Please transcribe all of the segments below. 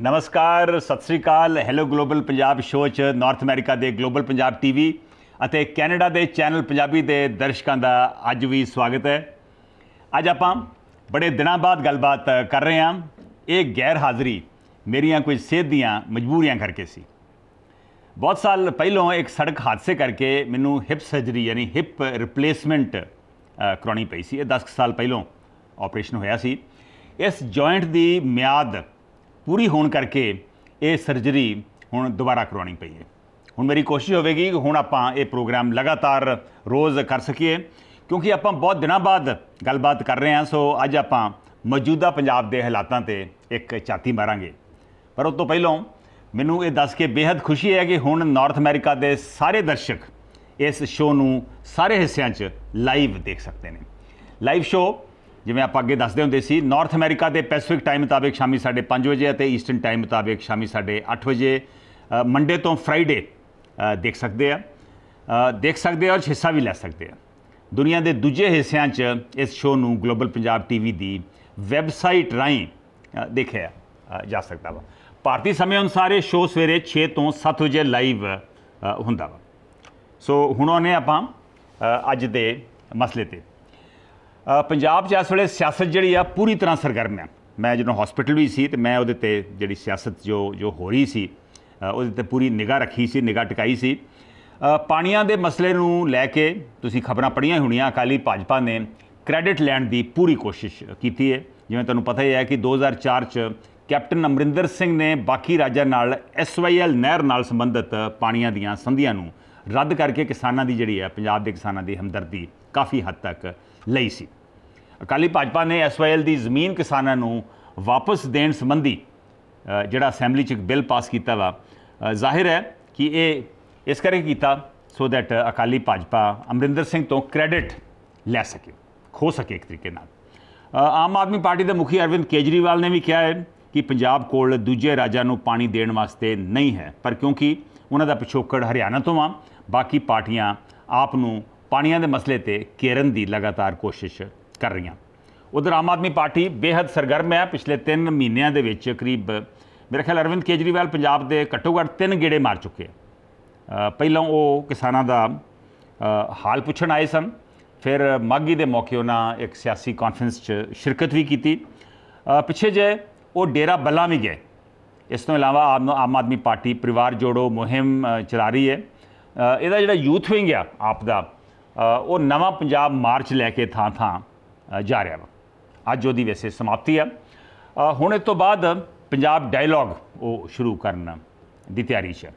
नमस्कार, Sat Sri Akal. Hello global Punjab show च North America के ग्लोबल पंजाब टीवी ਅਤੇ कैनेडा के चैनल पंजाबी के दर्शकों का अज भी स्वागत है। अज आप बड़े दिनों बाद गलबात कर रहे हैं। ये गैर हाज़री मेरिया कुछ सेहत दियाँ मजबूरियां करके सी। बहुत साल पहलों एक सड़क हादसे करके मैनू हिप सर्जरी यानी हिप रिप्लेसमेंट करवानी पई सी। 10 साल पहलों ऑपरेशन होया सी। इस जॉइंट की म्याद पूरी होने करके ये सर्जरी हुण दोबारा करवानी पई है। हुण मेरी कोशिश होगी कि हुण आपां ये प्रोग्राम लगातार रोज़ कर सकीए, क्योंकि आपां बहुत दिनों बाद गलबात कर रहे हैं। सो अज आपां मौजूदा पंजाब के हालातों ते एक झाती मारांगे। पर उस तो पहलों मैनू ये दस के बेहद खुशी है कि हुण नॉर्थ अमेरिका के सारे दर्शक इस शो नू सारे हिस्सों च लाइव देख सकते हैं। लाइव शो जिवें आप अगे दसदे हुंदे सी, नॉर्थ अमेरिका के पैसिफिक टाइम मुताबिक शामी 5:30 बजे और ईस्टर्न टाइम मुताबिक शामी 8:30 बजे मंडे तो फ्राइडे देख सकते हैं और हिस्सा भी लै सकते हैं। दुनिया के दूजे हिस्सों च इस शो नू ग्लोबल पंजाब टीवी की वैबसाइट राही देखा जा सकता वा। भारतीय समय अनुसार ये शो सवेरे 6 तो 7 बजे लाइव हुंदा वा। सो हुण आने आपां अज दे मसले ते। पंजाब च इस वेले सियासत जिहड़ी आ पूरी तरह सरगर्म है। मैं जो हॉस्पिटल भी सी तो मैं उहदे ते जिहड़ी सियासत जो हो रही सी उहदे ते पूरी निगाह रखी सी, निगाह टिकाई सी। पानियां दे मसले नूं लैके तुसीं खबरां पढ़ियां होणियां। अकाली भाजपा ने क्रैडिट लैण दी पूरी कोशिश की है। जिवें तुहानूं पता ही है कि 2004 च कैप्टन अमरिंदर सिंह ने बाकी राज्यां नाल SYL नहर नाल संबंधित पानियां दीयां संधियां नूं रद्द करके किसानां दी जिहड़ी है पंजाब दे किसानां दी हमदर्दी काफ़ी हद तक लई सी। अकाली भाजपा ने SYL की जमीन किसानों नूं वापस देने संबंधी जिहड़ा असैम्बली च एक बिल पास किया वा, जाहिर है कि ये इस करके किया सो दैट अकाली भाजपा अमरिंदर सिंह तो क्रैडिट लै सके, खो सके एक तरीके नाल। आम आदमी पार्टी के मुखी अरविंद केजरीवाल ने भी कहा है कि पंजाब कोल दूजे राज्यों नूं पानी देने वास्ते नहीं है, पर क्योंकि उन्हों का पिछोकड़ हरियाणा तो आ, बाकी पार्टियां आप नूं पानियां दे मसले ते घेरन की लगातार कोशिश कर रही। उधर आम आदमी पार्टी बेहद सरगर्म है। पिछले 3 महीनों के करीब मेरे ख्याल अरविंद केजरीवाल पंजाब के घट्टो घट्ट 3 गेड़े मार चुके। पहलों वो किसानों का हाल पुछण आए सन, फिर माघी के मौके उन्होंने एक सियासी कॉन्फ्रेंस च शिरकत भी की। पिछे जे वो डेरा बल्ला भी गए। इस तो इलावा आम आदमी पार्टी परिवार जोड़ो मुहिम चला रही है। यदा जो यूथ विंग आ आप दा वो नवा पंजाब मार्च लैके थां थां जा रहा वा। अज वो वैसे समाप्ति है। हुण इस तो बाद पंजाब डायलॉग वो शुरू करन की तैयारी है।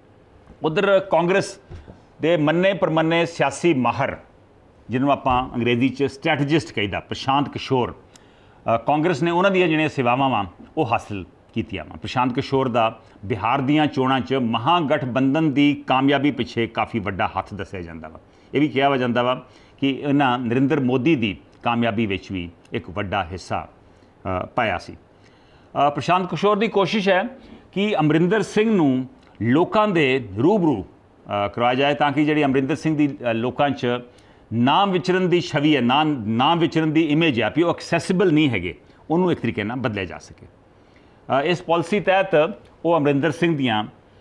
उधर कांग्रेस के मन्ने परमन्ने सियासी माहर जिन्होंने आप अंग्रेजी च स्ट्रैटजिस्ट कहीदा, प्रशांत किशोर, कांग्रेस ने उन्होंने जिहड़ियां सेवावां वा वो हासिल कीतियां वा। प्रशांत किशोर का बिहार दीयां चोणां च महागठबंधन की कामयाबी पिछे काफ़ी वड्डा हथ दस्सिया जांदा वा। यह भी कहा जाता वा कि इन्हां नरेंद्र मोदी की कामयाबी विच भी एक वड्डा हिस्सा पाया सी। प्रशांत किशोर की कोशिश है कि अमरिंदर सिंह नूं लोकां दे रूबरू करवाया जाए, ताकि जिहड़ी अमरिंदर सिंह की लोकां च नाम विचरण की छवि है, नाम विचरण की इमेज है भी वो एक्सैसिबल नहीं है, उन्होंने एक तरीके नाल बदलिया जा सके। इस पॉलिसी तहत वो अमरिंदर सिंह दियां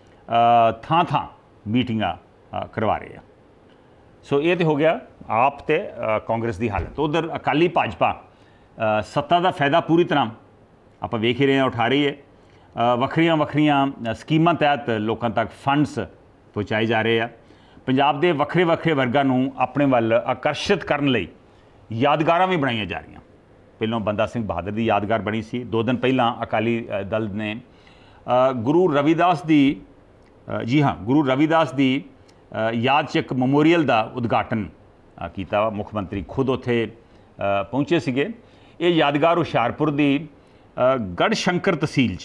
थां थां मीटिंगां करवा रहे हैं। सो ये तो हो गया आप ते कांग्रेस की हालत। उधर अकाली भाजपा सत्ता का फायदा पूरी तरह आप वेख ही रहे हैं उठा रही है। वक्रियां वक्रियां स्कीमां तहत लोगों तक फंड्स पहुँचाए जा रहे हैं। पंजाब के वक्रे वक्रे वर्गां नूं अपने वल आकर्षित करने लई यादगारां भी बनाई जा रही। पहलों बंदा सिंह बहादुर की यादगार बनी सी। 2 दिन पहला अकाली दल ने गुरु रविदास की गुरु रविदास की याद च एक memorial का उद्घाटन किया। मुख्यमंत्री खुद उत्थे पहुँचे सीगे। ये यादगार हुशियारपुर की गढ़शंकर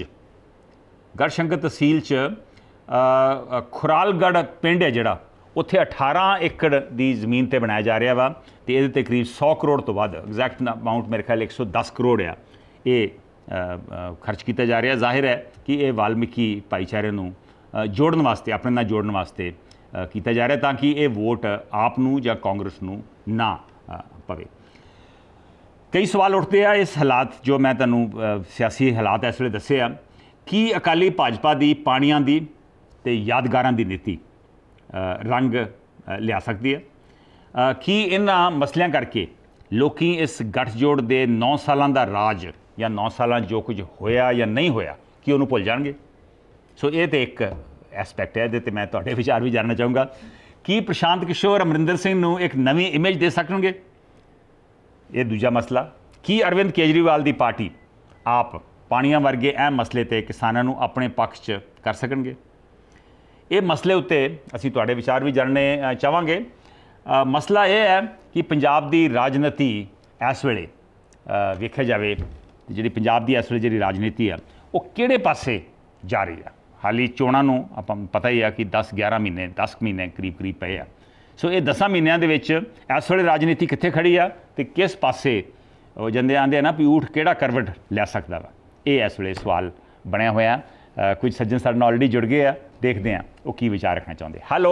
तहसील च खुरालगढ़ पिंड है जिहड़ा उत्थे 18 एकड़ की जमीन पर बनाया जा रहा वा। तो ये करीब 100 करोड़ तो बाद एग्जैक्ट अमाउंट मेरे ख्याल 110 करोड़ आ ये खर्च किया जा रहा। जाहिर है कि ये वाल्मीकि भाईचारे नूं जोड़न वास्ते, अपने नाल जोड़न वास्ते किया जा रहा, ताकि ये वोट आप नूं जां कांग्रेस नूं ना पवे। कई सवाल उठते हैं इस हालात जो मैं तुहानूं सियासी हालात इस वेले दस्से आ ਕੀ ਅਕਾਲੀ ਭਾਜਪਾ ਦੀ ਪਾਣੀਆਂ ਦੀ ਤੇ ਯਾਦਗਾਰਾਂ ਦੀ ਨੀਤੀ ਰੰਗ ਲਿਆ ਸਕਦੀ ਹੈ? ਕੀ ਇਹਨਾਂ ਮਸਲਿਆਂ ਕਰਕੇ ਲੋਕੀ ਇਸ ਗੱਠਜੋੜ ਦੇ 9 ਸਾਲਾਂ ਦਾ ਰਾਜ ਜਾਂ 9 ਸਾਲਾਂ ਜੋ ਕੁਝ ਹੋਇਆ ਜਾਂ ਨਹੀਂ ਹੋਇਆ ਕਿ ਉਹਨੂੰ ਭੁੱਲ ਜਾਣਗੇ? ਸੋ ਇਹ ਤਾਂ ਇੱਕ ਐਸਪੈਕਟ ਹੈ, ਇਹਦੇ 'ਤੇ ਮੈਂ ਤੁਹਾਡੇ ਵਿਚਾਰ ਵੀ ਜਾਣਨਾ ਚਾਹੂੰਗਾ। ਕੀ ਪ੍ਰਸ਼ਾਂਤ ਕਿਸ਼ੋਰ ਅਮਰਿੰਦਰ ਸਿੰਘ ਨੂੰ ਇੱਕ ਨਵੀਂ ਇਮੇਜ ਦੇ ਸਕਣਗੇ? ਇਹ ਦੂਜਾ ਮਸਲਾ। ਕੀ ਅਰਵਿੰਦ ਕੇਜਰੀਵਾਲ ਦੀ ਪਾਰਟੀ ਆਪ ਪਾਣੀਆਂ ਵਰਗੇ ਅਹਿਮ ਮਸਲੇ 'ਤੇ ਕਿਸਾਨਾਂ ਨੂੰ ਆਪਣੇ ਪੱਖ 'ਚ ਕਰ ਸਕਣਗੇ? ਇਹ ਮਸਲੇ ਉੱਤੇ ਅਸੀਂ ਤੁਹਾਡੇ ਵਿਚਾਰ ਵੀ ਜਾਣਨੇ ਚਾਹਾਂਗੇ। ਮਸਲਾ ਇਹ ਹੈ ਕਿ ਪੰਜਾਬ ਦੀ ਰਾਜਨੀਤੀ ਇਸ ਵੇਲੇ ਵੇਖਿਆ ਜਾਵੇ, ਜਿਹੜੀ ਪੰਜਾਬ ਦੀ ਇਸ ਵੇਲੇ ਜਿਹੜੀ ਰਾਜਨੀਤੀ ਆ ਉਹ ਕਿਹੜੇ ਪਾਸੇ ਜਾ ਰਹੀ ਆ। ਹਾਲੀ ਚੋਣਾਂ ਨੂੰ ਆਪਾਂ ਪਤਾ ਹੀ ਆ ਕਿ 10 ਮਹੀਨੇ ਕਰੀਬ ਪਏ ਆ। ਸੋ ਇਹ 10 ਮਹੀਨਿਆਂ ਦੇ ਵਿੱਚ ਇਸ ਵੇਲੇ ਰਾਜਨੀਤੀ ਕਿੱਥੇ ਖੜੀ ਆ ਤੇ ਕਿਸ ਪਾਸੇ ਉਹ ਜਾਂਦੇ ਆਂਦੇ ਆ ਨਾ ਵੀ ਊਠ ਕਿਹੜਾ ਕਰਵਟ ਲੈ ਸਕਦਾ ਵਾ, ਇਹ ਇਸ ਵੇਲੇ ਸਵਾਲ ਬਣਿਆ ਹੋਇਆ। ਕੁਝ ਸੱਜਣ ਸਾਡੇ ਨਾਲ ਆਲਰੇਡੀ ਜੁੜ ਗਏ ਆ, ਦੇਖਦੇ ਆ ਉਹ ਕੀ ਵਿਚਾਰ ਰੱਖਣਾ ਚਾਹੁੰਦੇ। ਹੈਲੋ,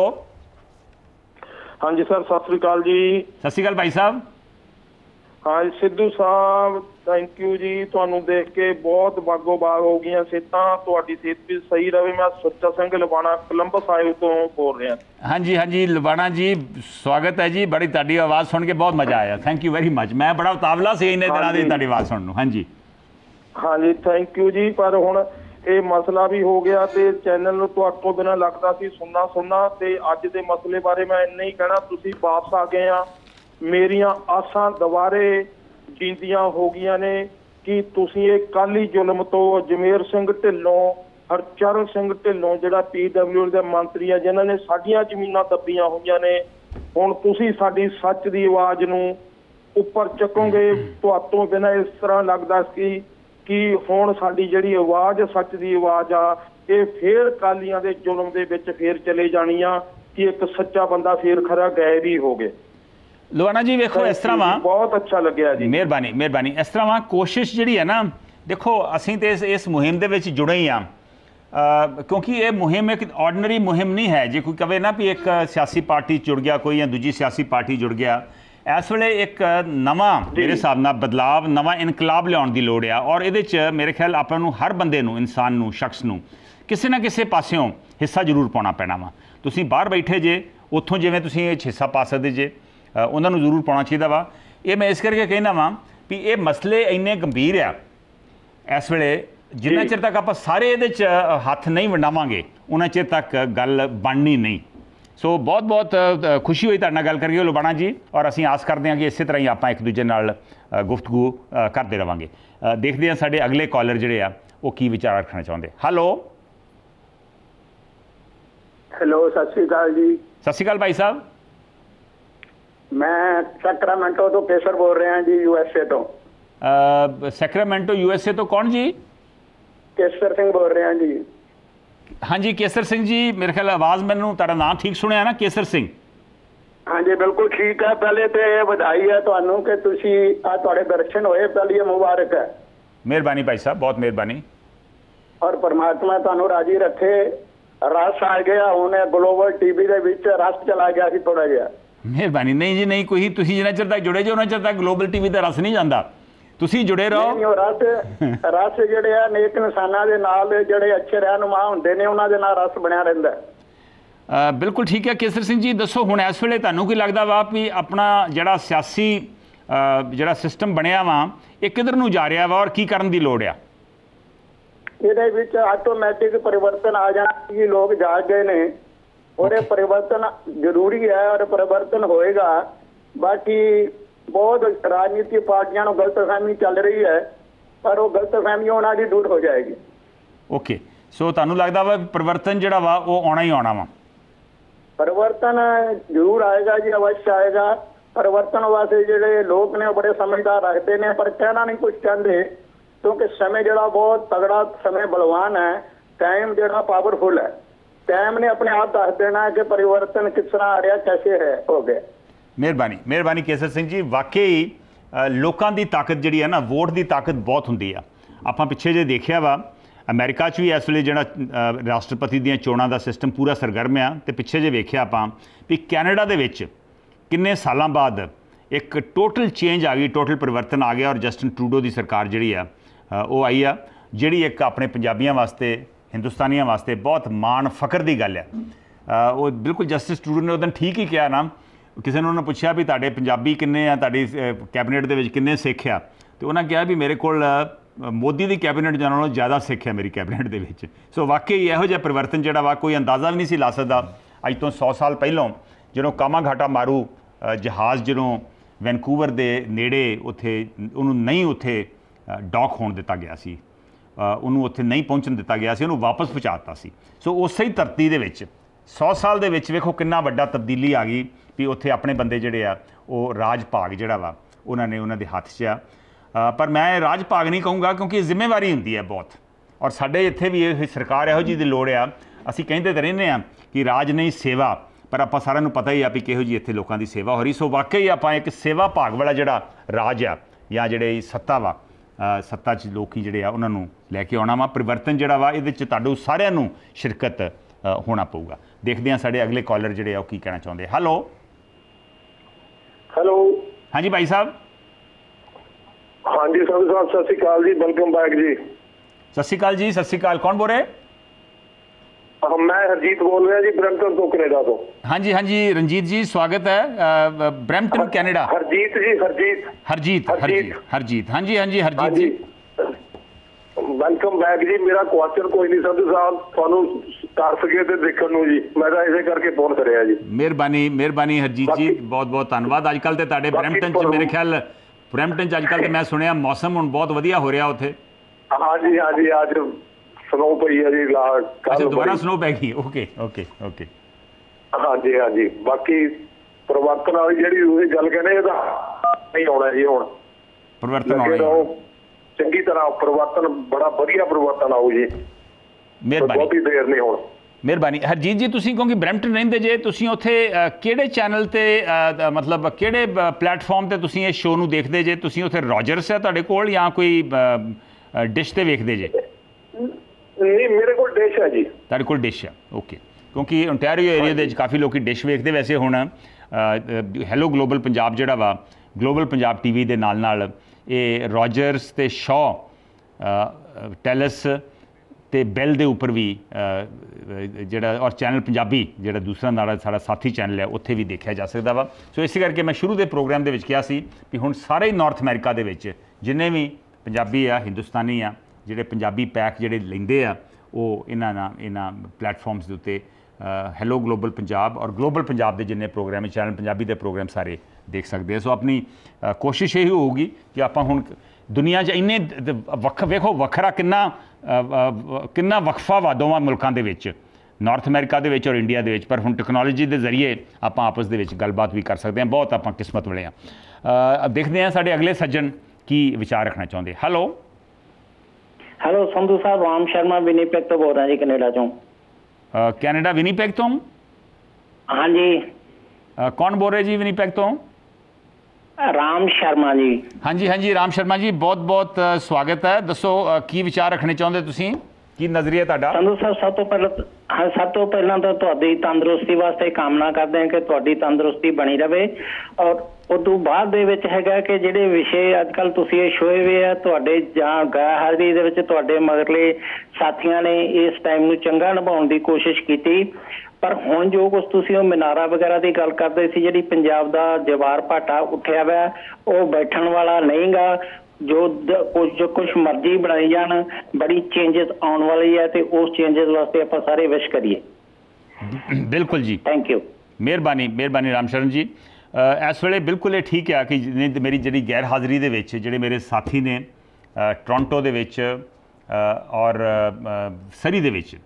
ਹਾਂਜੀ ਸਰ, ਸਤਿ ਸ੍ਰੀ ਅਕਾਲ ਜੀ। ਸਤਿ ਸ਼੍ਰੀ ਅਕਾਲ ਭਾਈ ਸਾਹਿਬ। ਹਾਂ ਸਿੱਧੂ ਸਾਹਿਬ, ਥੈਂਕ ਯੂ ਜੀ। ਤੁਹਾਨੂੰ ਦੇਖ ਕੇ ਬਹੁਤ ਬਾਗੋ ਬਾਗ ਹੋ ਗਈਆਂ ਸਿਹਤਾਂ, ਤੁਹਾਡੀ ਸਿਹਤ ਵੀ ਸਹੀ ਰਹੇ। ਮੈਂ ਸੁੱਚਾ ਸਿੰਘ ਲਵਾਣਾ ਕੋਲੰਬਸ ਸਾਹਿਬ ਤੋਂ ਬੋਲ ਰਿਹਾ। ਹਾਂਜੀ ਲਵਾਣਾ ਜੀ, ਸਵਾਗਤ ਹੈ ਜੀ। ਬੜੀ ਤੁਹਾਡੀ ਆਵਾਜ਼ ਸੁਣ ਕੇ ਬਹੁਤ ਮਜ਼ਾ ਆਇਆ, ਥੈਂਕ ਯੂ ਵੈਰੀ ਮਚ। ਮੈਂ ਬੜਾ ਉਤਾਵਲਾ ਸੀ ਇੰਨੇ ਦਿਨਾਂ ਦੀ ਤੁਹਾਡੀ ਆਵਾਜ਼ ਸੁਣਨ ਨੂੰ। ਹਾਂਜੀ ਥੈਂਕ ਯੂ ਜੀ। ਪਰ ਹੁਣ ਇਹ ਮਸਲਾ ਵੀ ਹੋ ਗਿਆ ਤੇ ਚੈਨਲ ਨੂੰ ਤੁਹਾਡੇ ਬਿਨਾਂ ਲੱਗਦਾ ਸੀ ਸੁਣਨਾ ਤੇ ਅੱਜ ਦੇ ਮਸਲੇ ਬਾਰੇ ਮੈਂ ਇੰਨਾ ਹੀ ਕਹਿਣਾ, ਤੁਸੀਂ ਵਾਪਸ ਆ ਗਏ ਆ। ਮੇਰੀਆਂ ਆਸਾਂ ਦੁਬਾਰੇ ਜੀਂਦੀਆਂ ਹੋ ਗਈਆਂ ਨੇ ਕਿ ਤੁਸੀਂ ਇਹ ਕਾਲੀ ਜ਼ੁਲਮ ਤੋਂ ਜਮੇਰ ਸਿੰਘ ਢਿੱਲੋਂ, ਹਰਚਰਨ ਸਿੰਘ ਢਿੱਲੋਂ ਜਿਹੜਾ PWD ਦੇ ਮੰਤਰੀ ਆ, ਜਿਨ੍ਹਾਂ ਨੇ ਸਾਡੀਆਂ ਜ਼ਮੀਨਾਂ ਦੱਬੀਆਂ ਹੋਈਆਂ ਨੇ, ਹੁਣ ਤੁਸੀਂ ਸਾਡੀ ਸੱਚ ਦੀ ਆਵਾਜ਼ ਨੂੰ ਉੱਪਰ ਚੱਕੋਗੇ। ਤੁਹਾਤੋਂ ਬਿਨਾਂ ਇਸ ਤਰ੍ਹਾਂ ਲੱਗਦਾ ਸੀ ਕਿ ਹੁਣ ਸਾਡੀ ਜਿਹੜੀ ਆਵਾਜ਼ ਸੱਚ ਦੀ ਆਵਾਜ਼ ਆ ਇਹ ਫੇਰ ਕਾਲੀਆਂ ਦੇ ਜ਼ੁਲਮ ਦੇ ਵਿੱਚ ਫੇਰ ਚਲੇ ਜਾਣੀ ਆ ਕਿ ਇੱਕ ਸੱਚਾ ਬੰਦਾ ਫੇਰ ਖਰਾ ਗਾਇਬ ਹੀ ਹੋ ਗਏ। ਲਵਾਣਾ ਜੀ ਵੇਖੋ, ਇਸ ਤਰ੍ਹਾਂ ਵਾ, ਬਹੁਤ ਅੱਛਾ ਲੱਗਿਆ ਜੀ। ਮਿਹਰਬਾਨੀ। ਇਸ ਤਰ੍ਹਾਂ ਵਾ, ਕੋਸ਼ਿਸ਼ ਜਿਹੜੀ ਹੈ ਨਾ, ਦੇਖੋ ਅਸੀਂ ਤੇ ਇਸ ਮੁਹਿੰਮ ਦੇ ਵਿੱਚ ਜੁੜੇ ਹੀ ਆ, ਕਿਉਂਕਿ ਇਹ ਮੁਹਿੰਮ ਇੱਕ ਆਰਡੀਨਰੀ ਮੁਹਿੰਮ ਨਹੀਂ ਹੈ। ਜੇ ਕੋਈ ਕਵੇ ਨਾ ਵੀ ਇੱਕ ਸਿਆਸੀ ਪਾਰਟੀ ਜੁੜ ਗਿਆ ਕੋਈ ਜਾਂ ਦੂਜੀ ਸਿਆਸੀ ਪਾਰਟੀ ਜੁੜ ਗਿਆ, ਇਸ ਵੇਲੇ ਇੱਕ ਨਵਾਂ ਮੇਰੇ ਹਿਸਾਬ ਨਾਲ ਬਦਲਾਵ, ਨਵਾਂ ਇਨਕਲਾਬ ਲਿਆਉਣ ਦੀ ਲੋੜ ਆ। ਔਰ ਇਹਦੇ 'ਚ ਮੇਰੇ ਖਿਆਲ ਆਪਾਂ ਨੂੰ ਹਰ ਬੰਦੇ ਨੂੰ, ਇਨਸਾਨ ਨੂੰ, ਸ਼ਖਸ ਨੂੰ ਕਿਸੇ ਨਾ ਕਿਸੇ ਪਾਸਿਓਂ ਹਿੱਸਾ ਜ਼ਰੂਰ ਪਾਉਣਾ ਪੈਣਾ ਵਾ। ਤੁਸੀਂ ਬਾਹਰ ਬੈਠੇ ਜੇ, ਉੱਥੋਂ ਜਿਵੇਂ ਤੁਸੀਂ ਇਹ ਹਿੱਸਾ ਪਾ ਸਕਦੇ ਜੇ, ਉਹਨਾਂ ਨੂੰ ਜ਼ਰੂਰ ਪਾਉਣਾ ਚਾਹੀਦਾ ਵਾ। ਇਹ ਮੈਂ ਇਸ ਕਰਕੇ ਕਹਿਣਾ ਵਾ ਵੀ ਇਹ ਮਸਲੇ ਇੰਨੇ ਗੰਭੀਰ ਆ ਇਸ ਵੇਲੇ, ਜਿੰਨਾ ਚਿਰ ਤੱਕ ਆਪਾਂ ਸਾਰੇ ਇਹਦੇ 'ਚ ਹੱਥ ਨਹੀਂ ਵੰਡਾਵਾਂਗੇ ਉਹਨਾਂ ਚਿਰ ਤੱਕ ਗੱਲ ਬਣਨੀ ਨਹੀਂ। ਸੋ ਬਹੁਤ ਖੁਸ਼ੀ ਹੋਈ ਤੁਹਾਡੇ ਨਾਲ ਗੱਲ ਕਰਕੇ ਲੁਬਾਣਾ ਜੀ, ਔਰ ਅਸੀਂ ਆਸ ਕਰਦੇ ਹਾਂ ਕਿ ਇਸੇ ਤਰ੍ਹਾਂ ਹੀ ਆਪਾਂ ਇੱਕ ਦੂਜੇ ਨਾਲ ਗੁਫ਼ਤਗੂ ਕਰਦੇ ਰਵਾਂਗੇ। ਦੇਖਦੇ ਹਾਂ ਸਾਡੇ ਅਗਲੇ ਕਾਲਰ ਜਿਹੜੇ ਆ ਉਹ ਕੀ ਵਿਚਾਰ ਰੱਖਣਾ ਚਾਹੁੰਦੇ। ਹੈਲੋ, ਸਤਿ ਸ਼੍ਰੀ ਅਕਾਲ ਜੀ। ਸਤਿ ਸ਼੍ਰੀ ਅਕਾਲ ਭਾਈ ਸਾਹਿਬ। ਮੈਂ ਸੈਕਰਾਮੈਂਟੋ ਤੋਂ ਕੇਸਰ ਬੋਲ ਰਿਹਾ ਜੀ, USA ਤੋਂ। ਸੈਕਰਾਮੈਂਟੋ USA ਤੋਂ ਕੌਣ ਜੀ? ਕੇਸਰ ਸਿੰਘ ਬੋਲ ਰਿਹਾ ਜੀ। ਹਾਂਜੀ ਕੇਸਰ ਸਿੰਘ ਜੀ, ਮੇਰੇ ਖਿਆਲ ਆਵਾਜ਼ ਮੈਨੂੰ ਤੁਹਾਡਾ ਨਾਮ ਠੀਕ ਸੁਣਿਆ ਨਾ, ਕੇਸਰ ਸਿੰਘ? ਹਾਂਜੀ ਬਿਲਕੁਲ ਠੀਕ ਹੈ। ਪਹਿਲੇ ਤੇ ਵਧਾਈ ਹੈ ਤੁਹਾਨੂੰ ਕਿ ਤੁਸੀਂ ਆ ਤੁਹਾਡੇ ਦਰਸ਼ਨ ਹੋਏ, ਪਹਿਲੀ ਮੁਬਾਰਕ ਹੈ। ਮਿਹਰਬਾਨੀ ਭਾਈ ਸਾਹਿਬ, ਬਹੁਤ ਮਿਹਰਬਾਨੀ। ਔਰ ਪਰਮਾਤਮਾ ਤੁਹਾਨੂੰ ਰਾਜੀ ਰੱਖੇ। ਰਸ ਆ ਗਿਆ ਹੁਣ ਗਲੋਬਲ TV ਦੇ ਵਿੱਚ, ਰਸ ਚਲਾ ਗਿਆ ਸੀ ਥੋੜਾ ਜਿਹਾ। ਮਿਹਰਬਾਨੀ। ਨਹੀਂ ਜੀ ਨਹੀਂ, ਕੋਈ ਤੁਸੀਂ ਜਿੰਨਾ ਚਿਰ ਤੱਕ ਜੁੜੇ ਜੇ ਉਹਨਾਂ ਚਿਰ ਤੱਕ ਗਲੋਬਲ TV ਦਾ ਰਸ ਨਹੀਂ ਜਾਂਦਾ, ਤੁਸੀਂ ਜੁੜੇ ਰਹੋ। ਰਸ ਜਿਹੜੇ ਆ ਨੇਕ ਇਨਸਾਨਾਂ ਦੇ ਨਾਲ, ਜਿਹੜੇ ਅੱਛੇ ਰਹਿਨੁਮਾ ਹੁੰਦੇ ਨੇ ਉਹਨਾਂ ਦੇ ਨਾਲ ਰਸ ਬਣਿਆ ਰਹਿੰਦਾ। ਬਿਲਕੁਲ ਠੀਕ ਹੈ ਕੇਸਰ ਸਿੰਘ ਜੀ। ਦੱਸੋ ਹੁਣ ਇਸ ਵੇਲੇ ਤੁਹਾਨੂੰ ਕੀ ਲੱਗਦਾ ਵਾ ਵੀ ਆਪਣਾ ਜਿਹੜਾ ਸਿਆਸੀ ਜਿਹੜਾ ਸਿਸਟਮ ਬਣਿਆ ਵਾ ਇਹ ਕਿੱਧਰ ਨੂੰ ਜਾ ਰਿਹਾ ਵਾ ਔਰ ਕੀ ਕਰਨ ਦੀ ਲੋੜ ਆ? ਇਹਦੇ ਵਿੱਚ ਆਟੋਮੈਟਿਕ ਪਰਿਵਰਤਨ ਆ ਜਾਣਾ ਕਿ ਲੋਕ ਜਾਗ ਗਏ ਨੇ ਔਰ ਇਹ ਪਰਿਵਰਤਨ ਜ਼ਰੂਰੀ ਹੈ ਔਰ ਪਰਿਵਰਤਨ ਹੋਏਗਾ। ਬਾਕੀ ਬਹੁਤ ਰਾਜਨੀਤਿਕ ਪਾਰਟੀਆਂ ਨੂੰ ਗਲਤਫਹਿਮੀ ਚੱਲ ਰਹੀ ਹੈ, ਪਰ ਉਹ ਗਲਤਫਹਿਮੀ ਉਹਨਾਂ ਦੀ ਦੂਰ ਹੋ ਜਾਏਗੀ। ਓਕੇ, ਸੋ ਤੁਹਾਨੂੰ ਲੱਗਦਾ ਵਾ ਪਰਿਵਰਤਨ ਜਿਹੜਾ ਵਾ ਉਹ ਆਉਣਾ ਹੀ ਆਉਣਾ ਵਾ? ਪਰਿਵਰਤਨ ਜ਼ਰੂਰ ਆਏਗਾ ਜੀ, ਅਵश्य ਆਏਗਾ। ਪਰਿਵਰਤਨ ਵਾਸਤੇ ਜਿਹੜੇ ਲੋਕ ਨੇ ਉਹ ਬੜੇ ਸਮਝਦਾਰ ਰੱਖਦੇ ਨੇ, ਪਰ ਕਹਿਣਾ ਨਹੀਂ ਕੁਝ ਚਾਹੁੰਦੇ ਕਿਉਂਕਿ ਸਮੇਂ ਜਿਹੜਾ ਬਹੁਤ ਤਗੜਾ, ਸਮੇਂ ਬਲਵਾਨ ਹੈ, ਟਾਈਮ ਜਿਹੜਾ ਪਾਵਰਫੁਲ ਹੈ। ਟਾਈਮ ਨੇ ਆਪਣੇ ਆਪ ਦੱਸ ਦੇਣਾ ਕਿ ਪਰਿਵਰਤਨ ਕਿਸ ਤਰ੍ਹਾਂ ਆ ਰਿਹਾ, ਕੈਸੇ ਹੈ, ਹੋ ਗਿਆ। ਮਿਹਰਬਾਨੀ ਕੇਸਰ ਸਿੰਘ ਜੀ। ਵਾਕਈ ਲੋਕਾਂ ਦੀ ਤਾਕਤ ਜਿਹੜੀ ਹੈ ਨਾ, ਵੋਟ ਦੀ ਤਾਕਤ ਬਹੁਤ ਹੁੰਦੀ ਆ। ਆਪਾਂ ਪਿੱਛੇ ਜੇ ਦੇਖਿਆ ਵਾ ਅਮਰੀਕਾ 'ਚ ਵੀ ਇਸ ਵੇਲੇ ਜਿਹੜਾ ਰਾਸ਼ਟਰਪਤੀ ਦੀਆਂ ਚੋਣਾਂ ਦਾ ਸਿਸਟਮ ਪੂਰਾ ਸਰਗਰਮ ਆ, ਅਤੇ ਪਿੱਛੇ ਜੇ ਵੇਖਿਆ ਆਪਾਂ ਵੀ ਕੈਨੇਡਾ ਦੇ ਵਿੱਚ ਕਿੰਨੇ ਸਾਲਾਂ ਬਾਅਦ ਇੱਕ ਟੋਟਲ ਚੇਂਜ ਆ ਗਈ, ਟੋਟਲ ਪਰਿਵਰਤਨ ਆ ਗਿਆ ਔਰ ਜਸਟਿਨ ਟਰੂਡੋ ਦੀ ਸਰਕਾਰ ਜਿਹੜੀ ਆ ਉਹ ਆਈ ਆ। ਜਿਹੜੀ ਇੱਕ ਆਪਣੇ ਪੰਜਾਬੀਆਂ ਵਾਸਤੇ ਹਿੰਦੁਸਤਾਨੀਆਂ ਵਾਸਤੇ ਬਹੁਤ ਮਾਣ ਫਖਰ ਦੀ ਗੱਲ ਹੈ। ਉਹ ਬਿਲਕੁਲ ਜਸਟਿਸ ਟਰੂਡੋ ਨੇ ਉਦੋਂ ਠੀਕ ਹੀ ਕਿਹਾ ਨਾ, ਕਿਸੇ ਨੇ ਉਹਨਾਂ ਪੁੱਛਿਆ ਵੀ ਤੁਹਾਡੇ ਪੰਜਾਬੀ ਕਿੰਨੇ ਆ, ਤੁਹਾਡੀ ਕੈਬਨਿਟ ਦੇ ਵਿੱਚ ਕਿੰਨੇ ਸਿੱਖ ਆ, ਤੇ ਉਹਨਾਂ ਕਿਹਾ ਵੀ ਮੇਰੇ ਕੋਲ ਮੋਦੀ ਦੀ ਕੈਬਨਿਟ ਨਾਲੋਂ ਜ਼ਿਆਦਾ ਸਿੱਖ ਹੈ ਮੇਰੀ ਕੈਬਨਿਟ ਦੇ ਵਿੱਚ। ਸੋ ਵਾਕਈ ਇਹੋ ਜਿਹਾ ਪਰਿਵਰਤਨ ਜਿਹੜਾ ਵਾ ਕੋਈ ਅੰਦਾਜ਼ਾ ਵੀ ਨਹੀਂ ਸੀ ਲਾ ਸਕਦਾ ਅੱਜ ਤੋਂ 100 ਸਾਲ ਪਹਿਲਾਂ, ਜਦੋਂ ਕਾਮਾਘਾਟਾ ਮਾਰੂ ਜਹਾਜ਼ ਜਦੋਂ ਵੈਨਕੂਵਰ ਦੇ ਨੇੜੇ ਉੱਥੇ ਉਹਨੂੰ ਨਹੀਂ ਉੱਥੇ ਡੌਕ ਹੋਣ ਦਿੱਤਾ ਗਿਆ ਸੀ, ਉਹਨੂੰ ਉੱਥੇ ਨਹੀਂ ਪਹੁੰਚਣ ਦਿੱਤਾ ਗਿਆ ਸੀ, ਉਹਨੂੰ ਵਾਪਸ ਪਹੁੰਚਾ ਦਿੱਤਾ ਸੀ। ਸੋ ਉਸੇ ਹੀ ਧਰਤੀ ਦੇ ਵਿੱਚ 100 ਸਾਲ ਦੇ ਵਿੱਚ ਵੇਖੋ ਕਿੰਨਾ ਵੱਡਾ ਤਬਦੀਲੀ ਆ ਗਈ ਵੀ ਉੱਥੇ ਆਪਣੇ ਬੰਦੇ ਜਿਹੜੇ ਆ ਉਹ ਰਾਜ ਭਾਗ ਜਿਹੜਾ ਵਾ ਉਹਨਾਂ ਦੇ ਹੱਥ 'ਚ ਆ। ਪਰ ਮੈਂ ਰਾਜ ਭਾਗ ਨਹੀਂ ਕਹੂੰਗਾ ਕਿਉਂਕਿ ਜ਼ਿੰਮੇਵਾਰੀ ਹੁੰਦੀ ਹੈ ਬਹੁਤ, ਔਰ ਸਾਡੇ ਇੱਥੇ ਵੀ ਇਹ ਸਰਕਾਰ ਇਹੋ ਜਿਹੀ ਦੀ ਲੋੜ ਆ। ਅਸੀਂ ਕਹਿੰਦੇ ਤਾਂ ਰਹਿੰਦੇ ਹਾਂ ਕਿ ਰਾਜ ਨਹੀਂ ਸੇਵਾ, ਪਰ ਆਪਾਂ ਸਾਰਿਆਂ ਨੂੰ ਪਤਾ ਹੀ ਆ ਵੀ ਕਿਹੋ ਜਿਹੀ ਇੱਥੇ ਲੋਕਾਂ ਦੀ ਸੇਵਾ ਹੋ ਰਹੀ। ਸੋ ਵਾਕਈ ਆਪਾਂ ਇੱਕ ਸੇਵਾ ਭਾਗ ਵਾਲਾ ਜਿਹੜਾ ਰਾਜ ਆ ਜਾਂ ਜਿਹੜੇ ਸੱਤਾ ਵਾ, ਸੱਤਾ 'ਚ ਲੋਕੀ ਜਿਹੜੇ ਆ ਉਹਨਾਂ ਨੂੰ ਲੈ ਕੇ ਆਉਣਾ ਵਾ। ਪਰਿਵਰਤਨ ਜਿਹੜਾ ਵਾ ਇਹਦੇ 'ਚ ਤੁਹਾਨੂੰ ਸਾਰਿਆਂ ਨੂੰ ਸ਼ਿਰਕਤ ਹੋਣਾ ਪਊਗਾ। ਦੇਖਦੇ ਹਾਂ ਸਾਡੇ ਅਗਲੇ ਕਾਲਰ ਜਿਹੜੇ ਆ ਉਹ ਕੀ ਕਹਿਣਾ ਚਾਹੁੰਦੇ। ਹੈਲੋ ਹੈਲੋ, ਹਾਂਜੀ ਭਾਈ ਸਾਹਿਬ। ਹਾਂਜੀ ਸਾਹਿਬ ਸਤਿ ਸ਼੍ਰੀ ਅਕਾਲ ਜੀ, ਵੈਲਕਮ ਬੈਕ ਜੀ। ਸਤਿ ਸ਼੍ਰੀ ਅਕਾਲ ਜੀ, ਸਤਿ ਸ਼੍ਰੀ ਅਕਾਲ। ਕੌਣ ਬੋਲ ਰਹੇ? ਮੈਂ ਹਰਜੀਤ ਬੋਲ ਰਿਹਾ ਜੀ, ਬਰੈਂਪਟਨ ਤੋਂ, ਕੈਨੇਡਾ ਤੋਂ। ਹਾਂਜੀ ਹਾਂਜੀ ਰਣਜੀਤ ਜੀ, ਸਵਾਗਤ ਹੈ ਬਰੈਂਪਟਨ ਕੈਨੇਡਾ। ਹਰਜੀਤ ਜੀ, ਹਰਜੀਤ ਹਾਂਜੀ ਹਾਂਜੀ ਹਰਜੀਤ ਜੀ, ਵੈਲਕਮ ਬੈਕ ਜੀ। ਮੇਰਾ ਕੁਐਸਚਨ ਕੋਈ ਨਹੀਂ ਸੰਧੂ ਸਾਹਿਬ, ਤੁਹਾਨੂੰ ਕਰ ਸਕੇ ਤੇ ਦੇਖਣ ਨੂੰ ਜੀ, ਮੈਂ ਤਾਂ ਇਸੇ ਕਰਕੇ ਫੋਨ ਕਰਿਆ ਜੀ। ਮਿਹਰਬਾਨੀ ਹਰਜੀਤ ਜੀ, ਬਹੁਤ ਬਹੁਤ ਧੰਨਵਾਦ। ਅੱਜ ਕੱਲ੍ਹ ਤੇ ਤੁਹਾਡੇ ਬਰੈਂਪਟਨ 'ਚ ਮੇਰੇ ਖਿਆਲ ਬਰੈਂਪਟਨ 'ਚ ਅੱਜ ਕੱਲ੍ਹ ਤੇ ਮੈਂ ਸੁਣਿਆ ਮੌਸਮ ਹੁਣ ਬਹੁਤ ਵਧੀਆ ਹੋ ਰਿਹਾ ਉੱਥੇ। ਹਾਂਜੀ ਅੱਜ ਸਨੋ ਪਈ ਹੈ ਜੀ। ਅੱਛਾ, ਦੁਬਾਰਾ ਸਨੋ ਪੈ ਗਈ। ਓਕੇ। ਹਾਂਜੀ ਬਾਕੀ ਪਰਿਵਰਤਨ ਵਾਲੀ ਜਿਹੜੀ ਤੁਸੀਂ ਗੱਲ ਕਹਿੰਦੇ ਇਹਦਾ ਨਹੀਂ ਆਉਣਾ ਜੀ, ਹੁਣ ਪਰਿਵਰਤਨ ਆਉਣਾ ਚੰਗੀ ਤਰ੍ਹਾਂ ਪਰਿਵਰਤਨ, ਬੜਾ ਵਧੀਆ ਪਰਿਵਰਤਨ ਆਊ ਜੀ। ਬਹੁਤੀ ਦੇਰ ਨਹੀਂ ਹੁਣ। ਮਿਹਰਬਾਨੀ ਹਰਜੀਤ ਜੀ। ਤੁਸੀਂ ਕਿਉਂਕਿ ਬਰੈਂਪਟਨ ਰਹਿੰਦੇ ਜੇ, ਤੁਸੀਂ ਉੱਥੇ ਕਿਹੜੇ ਚੈਨਲ ਤੇ ਮਤਲਬ ਕਿਹੜੇ ਪਲੇਟਫਾਰਮ ਤੇ ਤੁਸੀਂ ਇਹ ਸ਼ੋਅ ਨੂੰ ਦੇਖਦੇ ਜੇ? ਤੁਸੀਂ ਉੱਥੇ ਰੋਜਰਸ ਹੈ ਤੁਹਾਡੇ ਕੋਲ ਜਾਂ ਕੋਈ ਡਿਸ਼ ਤੇ ਵੇਖਦੇ ਜੇ? ਨਹੀਂ, ਮੇਰੇ ਕੋਲ ਡਿਸ਼ ਹੈ ਜੀ। ਤੁਹਾਡੇ ਕੋਲ ਡਿਸ਼ ਹੈ, ਓਕੇ। ਕਿਉਂਕਿ ਓਨਟਾਰੀਓ ਏਰੀਆ ਦੇ ਵਿੱਚ ਕਾਫੀ ਲੋਕੀ ਡਿਸ਼ ਵੇਖਦੇ। ਵੈਸੇ ਹੁਣ ਹੈਲੋ ਗਲੋਬਲ ਪੰਜਾਬ ਜਿਹੜਾ ਵਾ, ਗਲੋਬਲ ਪੰਜਾਬ ਟੀਵੀ ਦੇ ਨਾਲ ਇਹ ਰੋਜਰਸ ਤੇ ਸ਼ੋ, ਟੈਲਸ ਤੇ ਬੈਲ ਦੇ ਉੱਪਰ ਵੀ ਜਿਹੜਾ, ਔਰ ਚੈਨਲ ਪੰਜਾਬੀ ਜਿਹੜਾ ਦੂਸਰਾ ਨਾਲ ਸਾਡਾ ਸਾਥੀ ਚੈਨਲ ਹੈ ਉੱਥੇ ਵੀ ਦੇਖਿਆ ਜਾ ਸਕਦਾ ਵਾ। ਸੋ ਇਸੇ ਕਰਕੇ ਮੈਂ ਸ਼ੁਰੂ ਦੇ ਪ੍ਰੋਗਰਾਮ ਦੇ ਵਿੱਚ ਕਿਹਾ ਸੀ ਵੀ ਹੁਣ ਸਾਰੇ ਹੀ ਨਾਰਥ ਅਮਰੀਕਾ ਦੇ ਵਿੱਚ ਜਿੰਨੇ ਵੀ ਪੰਜਾਬੀ ਆ, ਹਿੰਦੁਸਤਾਨੀ ਆ, ਜਿਹੜੇ ਪੰਜਾਬੀ ਪੈਕ ਜਿਹੜੇ ਲੈਂਦੇ ਆ, ਉਹ ਇਹਨਾਂ ਪਲੇਟਫਾਰਮਸ ਦੇ ਉੱਤੇ ਹੈਲੋ ਗਲੋਬਲ ਪੰਜਾਬ ਔਰ ਗਲੋਬਲ ਪੰਜਾਬ ਦੇ ਜਿੰਨੇ ਪ੍ਰੋਗਰਾਮ, ਚੈਨਲ ਪੰਜਾਬੀ ਦੇ ਪ੍ਰੋਗਰਾਮ ਸਾਰੇ ਦੇਖ ਸਕਦੇ ਆ। ਸੋ ਆਪਣੀ ਕੋਸ਼ਿਸ਼ ਇਹ ਹੋਊਗੀ ਕਿ ਆਪਾਂ ਹੁਣ ਦੁਨੀਆ 'ਚ ਇੰਨੇ ਵੇਖੋ ਵੱਖਰਾ ਕਿੰਨਾ ਵਕਫਾ ਵਾ ਦੋਵਾਂ ਮੁਲਕਾਂ ਦੇ ਵਿੱਚ, ਨਾਰਥ ਅਮਰੀਕਾ ਦੇ ਵਿੱਚ ਔਰ ਇੰਡੀਆ ਦੇ ਵਿੱਚ, ਪਰ ਹੁਣ ਟੈਕਨੋਲੋਜੀ ਦੇ ਜ਼ਰੀਏ ਆਪਾਂ ਆਪਸ ਦੇ ਵਿੱਚ ਗੱਲਬਾਤ ਵੀ ਕਰ ਸਕਦੇ ਹਾਂ। ਬਹੁਤ ਆਪਾਂ ਕਿਸਮਤ ਵਾਲੇ ਹਾਂ। ਦੇਖਦੇ ਹਾਂ ਸਾਡੇ ਅਗਲੇ ਸੱਜਣ ਕੀ ਵਿਚਾਰ ਰੱਖਣਾ ਚਾਹੁੰਦੇ। ਹੈਲੋ ਸੰਧੂ ਸਾਹਿਬ, ਰਾਮ ਸ਼ਰਮਾ ਵਿਨੀਪੈਗ ਤੋਂ ਬੋਲ ਰਿਹਾ ਜੀ, ਕੈਨੇਡਾ ਤੋਂ। ਕੈਨੇਡਾ ਵਿਨੀਪੈਗ ਤੋਂ? ਹਾਂਜੀ। ਕੌਣ ਬੋਲ ਰਹੇ ਜੀ ਵਿਨੀਪੈਗ ਤੋਂ? ਰਾਮ ਸ਼ਰਮਾ ਜੀ। ਹਾਂਜੀ ਰਾਮ ਸ਼ਰਮਾ ਜੀ, ਬਹੁਤ ਬਹੁਤ ਸਵਾਗਤ ਹੈ। ਦੱਸੋ ਕੀ ਵਿਚਾਰ ਰੱਖਣੇ ਚਾਹੁੰਦੇ ਤੁਸੀਂ, ਕੀ ਨਜ਼ਰੀਆ ਤੁਹਾਡਾ? ਸੰਧੂ ਸਾਹਿਬ, ਸਭ ਤੋਂ ਪਹਿਲਾਂ ਤਾਂ ਤੁਹਾਡੀ ਤੰਦਰੁਸਤੀ ਵਾਸਤੇ ਕਾਮਨਾ ਕਰਦੇ ਹਾਂ ਕਿ ਤੁਹਾਡੀ ਤੰਦਰੁਸਤੀ ਬਣੀ ਰਹੇ, ਔਰ ਉਦੋਂ ਬਾਅਦ ਦੇ ਵਿੱਚ ਹੈਗਾ ਕਿ ਜਿਹੜੇ ਵਿਸ਼ੇ ਅੱਜ ਕੱਲ੍ਹ ਤੁਸੀਂ ਇਹ ਛੋਏ ਹੋਏ ਆ, ਤੁਹਾਡੇ ਜਾਂ ਗੈਰ ਹਾਜ਼ਰੀ ਦੇ ਵਿੱਚ ਤੁਹਾਡੇ ਮਗਰਲੇ ਸਾਥੀਆਂ ਨੇ ਇਸ ਟਾਈਮ ਨੂੰ ਚੰਗਾ ਨਿਭਾਉਣ ਦੀ ਕੋਸ਼ਿਸ਼ ਕੀਤੀ, ਪਰ ਹੁਣ ਜੋ ਕੁਛ ਤੁਸੀਂ ਉਹ ਮੀਨਾਰਾ ਵਗੈਰਾ ਦੀ ਗੱਲ ਕਰਦੇ ਸੀ, ਜਿਹੜੀ ਪੰਜਾਬ ਦਾ ਜਵਾਰ ਭਾਟਾ ਉੱਠਿਆ ਵਾ, ਉਹ ਬੈਠਣ ਵਾਲਾ ਨਹੀਂਗਾ। ਜੋ ਕੁਛ ਮਰਜ਼ੀ ਬਣਾਈ ਜਾਣ, ਬੜੀ ਚੇਂਜਸ ਆਉਣ ਵਾਲੀ ਹੈ ਤੇ ਉਸ ਚੇਂਜਸ ਵਾਸਤੇ ਆਪਾਂ ਸਾਰੇ ਵਿਸ਼ ਕਰੀਏ। ਬਿਲਕੁਲ ਜੀ, ਥੈਂਕ ਯੂ। ਮਿਹਰਬਾਨੀ ਰਾਮ ਸ਼ਰਨ ਜੀ। ਇਸ ਵੇਲੇ ਬਿਲਕੁਲ ਇਹ ਠੀਕ ਆ ਕਿ ਮੇਰੀ ਜਿਹੜੀ ਗੈਰ ਹਾਜ਼ਰੀ ਦੇ ਵਿੱਚ ਜਿਹੜੇ ਮੇਰੇ ਸਾਥੀ ਨੇ ਟੋਰਾਂਟੋ ਦੇ ਵਿੱਚ ਔਰ ਸਰੀ ਦੇ ਵਿੱਚ,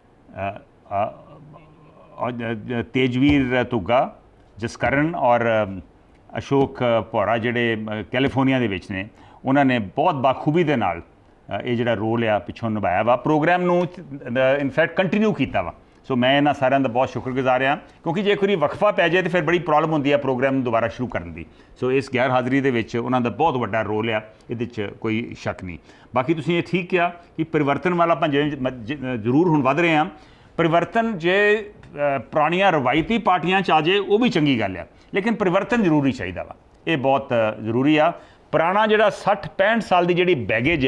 ਤੇਜਵੀਰ ਧੁੱਗਾ, ਜਸਕਰਨ ਔਰ ਅਸ਼ੋਕ ਭੌਰਾ ਜਿਹੜੇ ਕੈਲੀਫੋਰਨੀਆ ਦੇ ਵਿੱਚ ਨੇ, ਉਹਨਾਂ ਨੇ ਬਹੁਤ ਬਾਖੂਬੀ ਦੇ ਨਾਲ ਇਹ ਜਿਹੜਾ ਰੋਲ ਆ ਪਿੱਛੋਂ ਨਿਭਾਇਆ ਵਾ, ਪ੍ਰੋਗਰਾਮ ਨੂੰ ਇਨਫੈਕਟ ਕੰਟੀਨਿਊ ਕੀਤਾ ਵਾ। ਸੋ ਮੈਂ ਇਹਨਾਂ ਸਾਰਿਆਂ ਦਾ ਬਹੁਤ ਸ਼ੁਕਰਗੁਜ਼ਾਰ ਹਾਂ, ਕਿਉਂਕਿ ਜੇ ਕੋਈ ਵਕਫਾ ਪੈ ਜਾਏ ਤਾਂ ਫਿਰ ਬੜੀ ਪ੍ਰੋਬਲਮ ਹੁੰਦੀ ਹੈ ਪ੍ਰੋਗਰਾਮ ਨੂੰ ਦੁਬਾਰਾ ਸ਼ੁਰੂ ਕਰਨ ਦੀ। ਸੋ ਇਸ ਗੈਰ ਹਾਜ਼ਰੀ ਦੇ ਵਿੱਚ ਉਹਨਾਂ ਦਾ ਬਹੁਤ ਵੱਡਾ ਰੋਲ ਆ, ਇਹਦੇ 'ਚ ਕੋਈ ਸ਼ੱਕ ਨਹੀਂ। ਬਾਕੀ ਤੁਸੀਂ ਇਹ ਠੀਕ ਕਿਹਾ ਕਿ ਪਰਿਵਰਤਨ ਵਾਲਾ ਆਪਾਂ ਜ਼ਰੂਰ ਹੁਣ ਵੱਧ ਰਹੇ ਹਾਂ। ਪਰਿਵਰਤਨ ਜੇ ਪੁਰਾਣੀਆਂ ਰਵਾਇਤੀ ਪਾਰਟੀਆਂ 'ਚ ਆ ਜਾਏ ਉਹ ਵੀ ਚੰਗੀ ਗੱਲ ਆ, ਲੇਕਿਨ ਪਰਿਵਰਤਨ ਜ਼ਰੂਰੀ ਚਾਹੀਦਾ ਵਾ, ਇਹ ਬਹੁਤ ਜ਼ਰੂਰੀ ਆ। ਪੁਰਾਣਾ ਜਿਹੜਾ 60-65 ਸਾਲ ਦੀ ਜਿਹੜੀ ਬੈਗੇਜ ਆ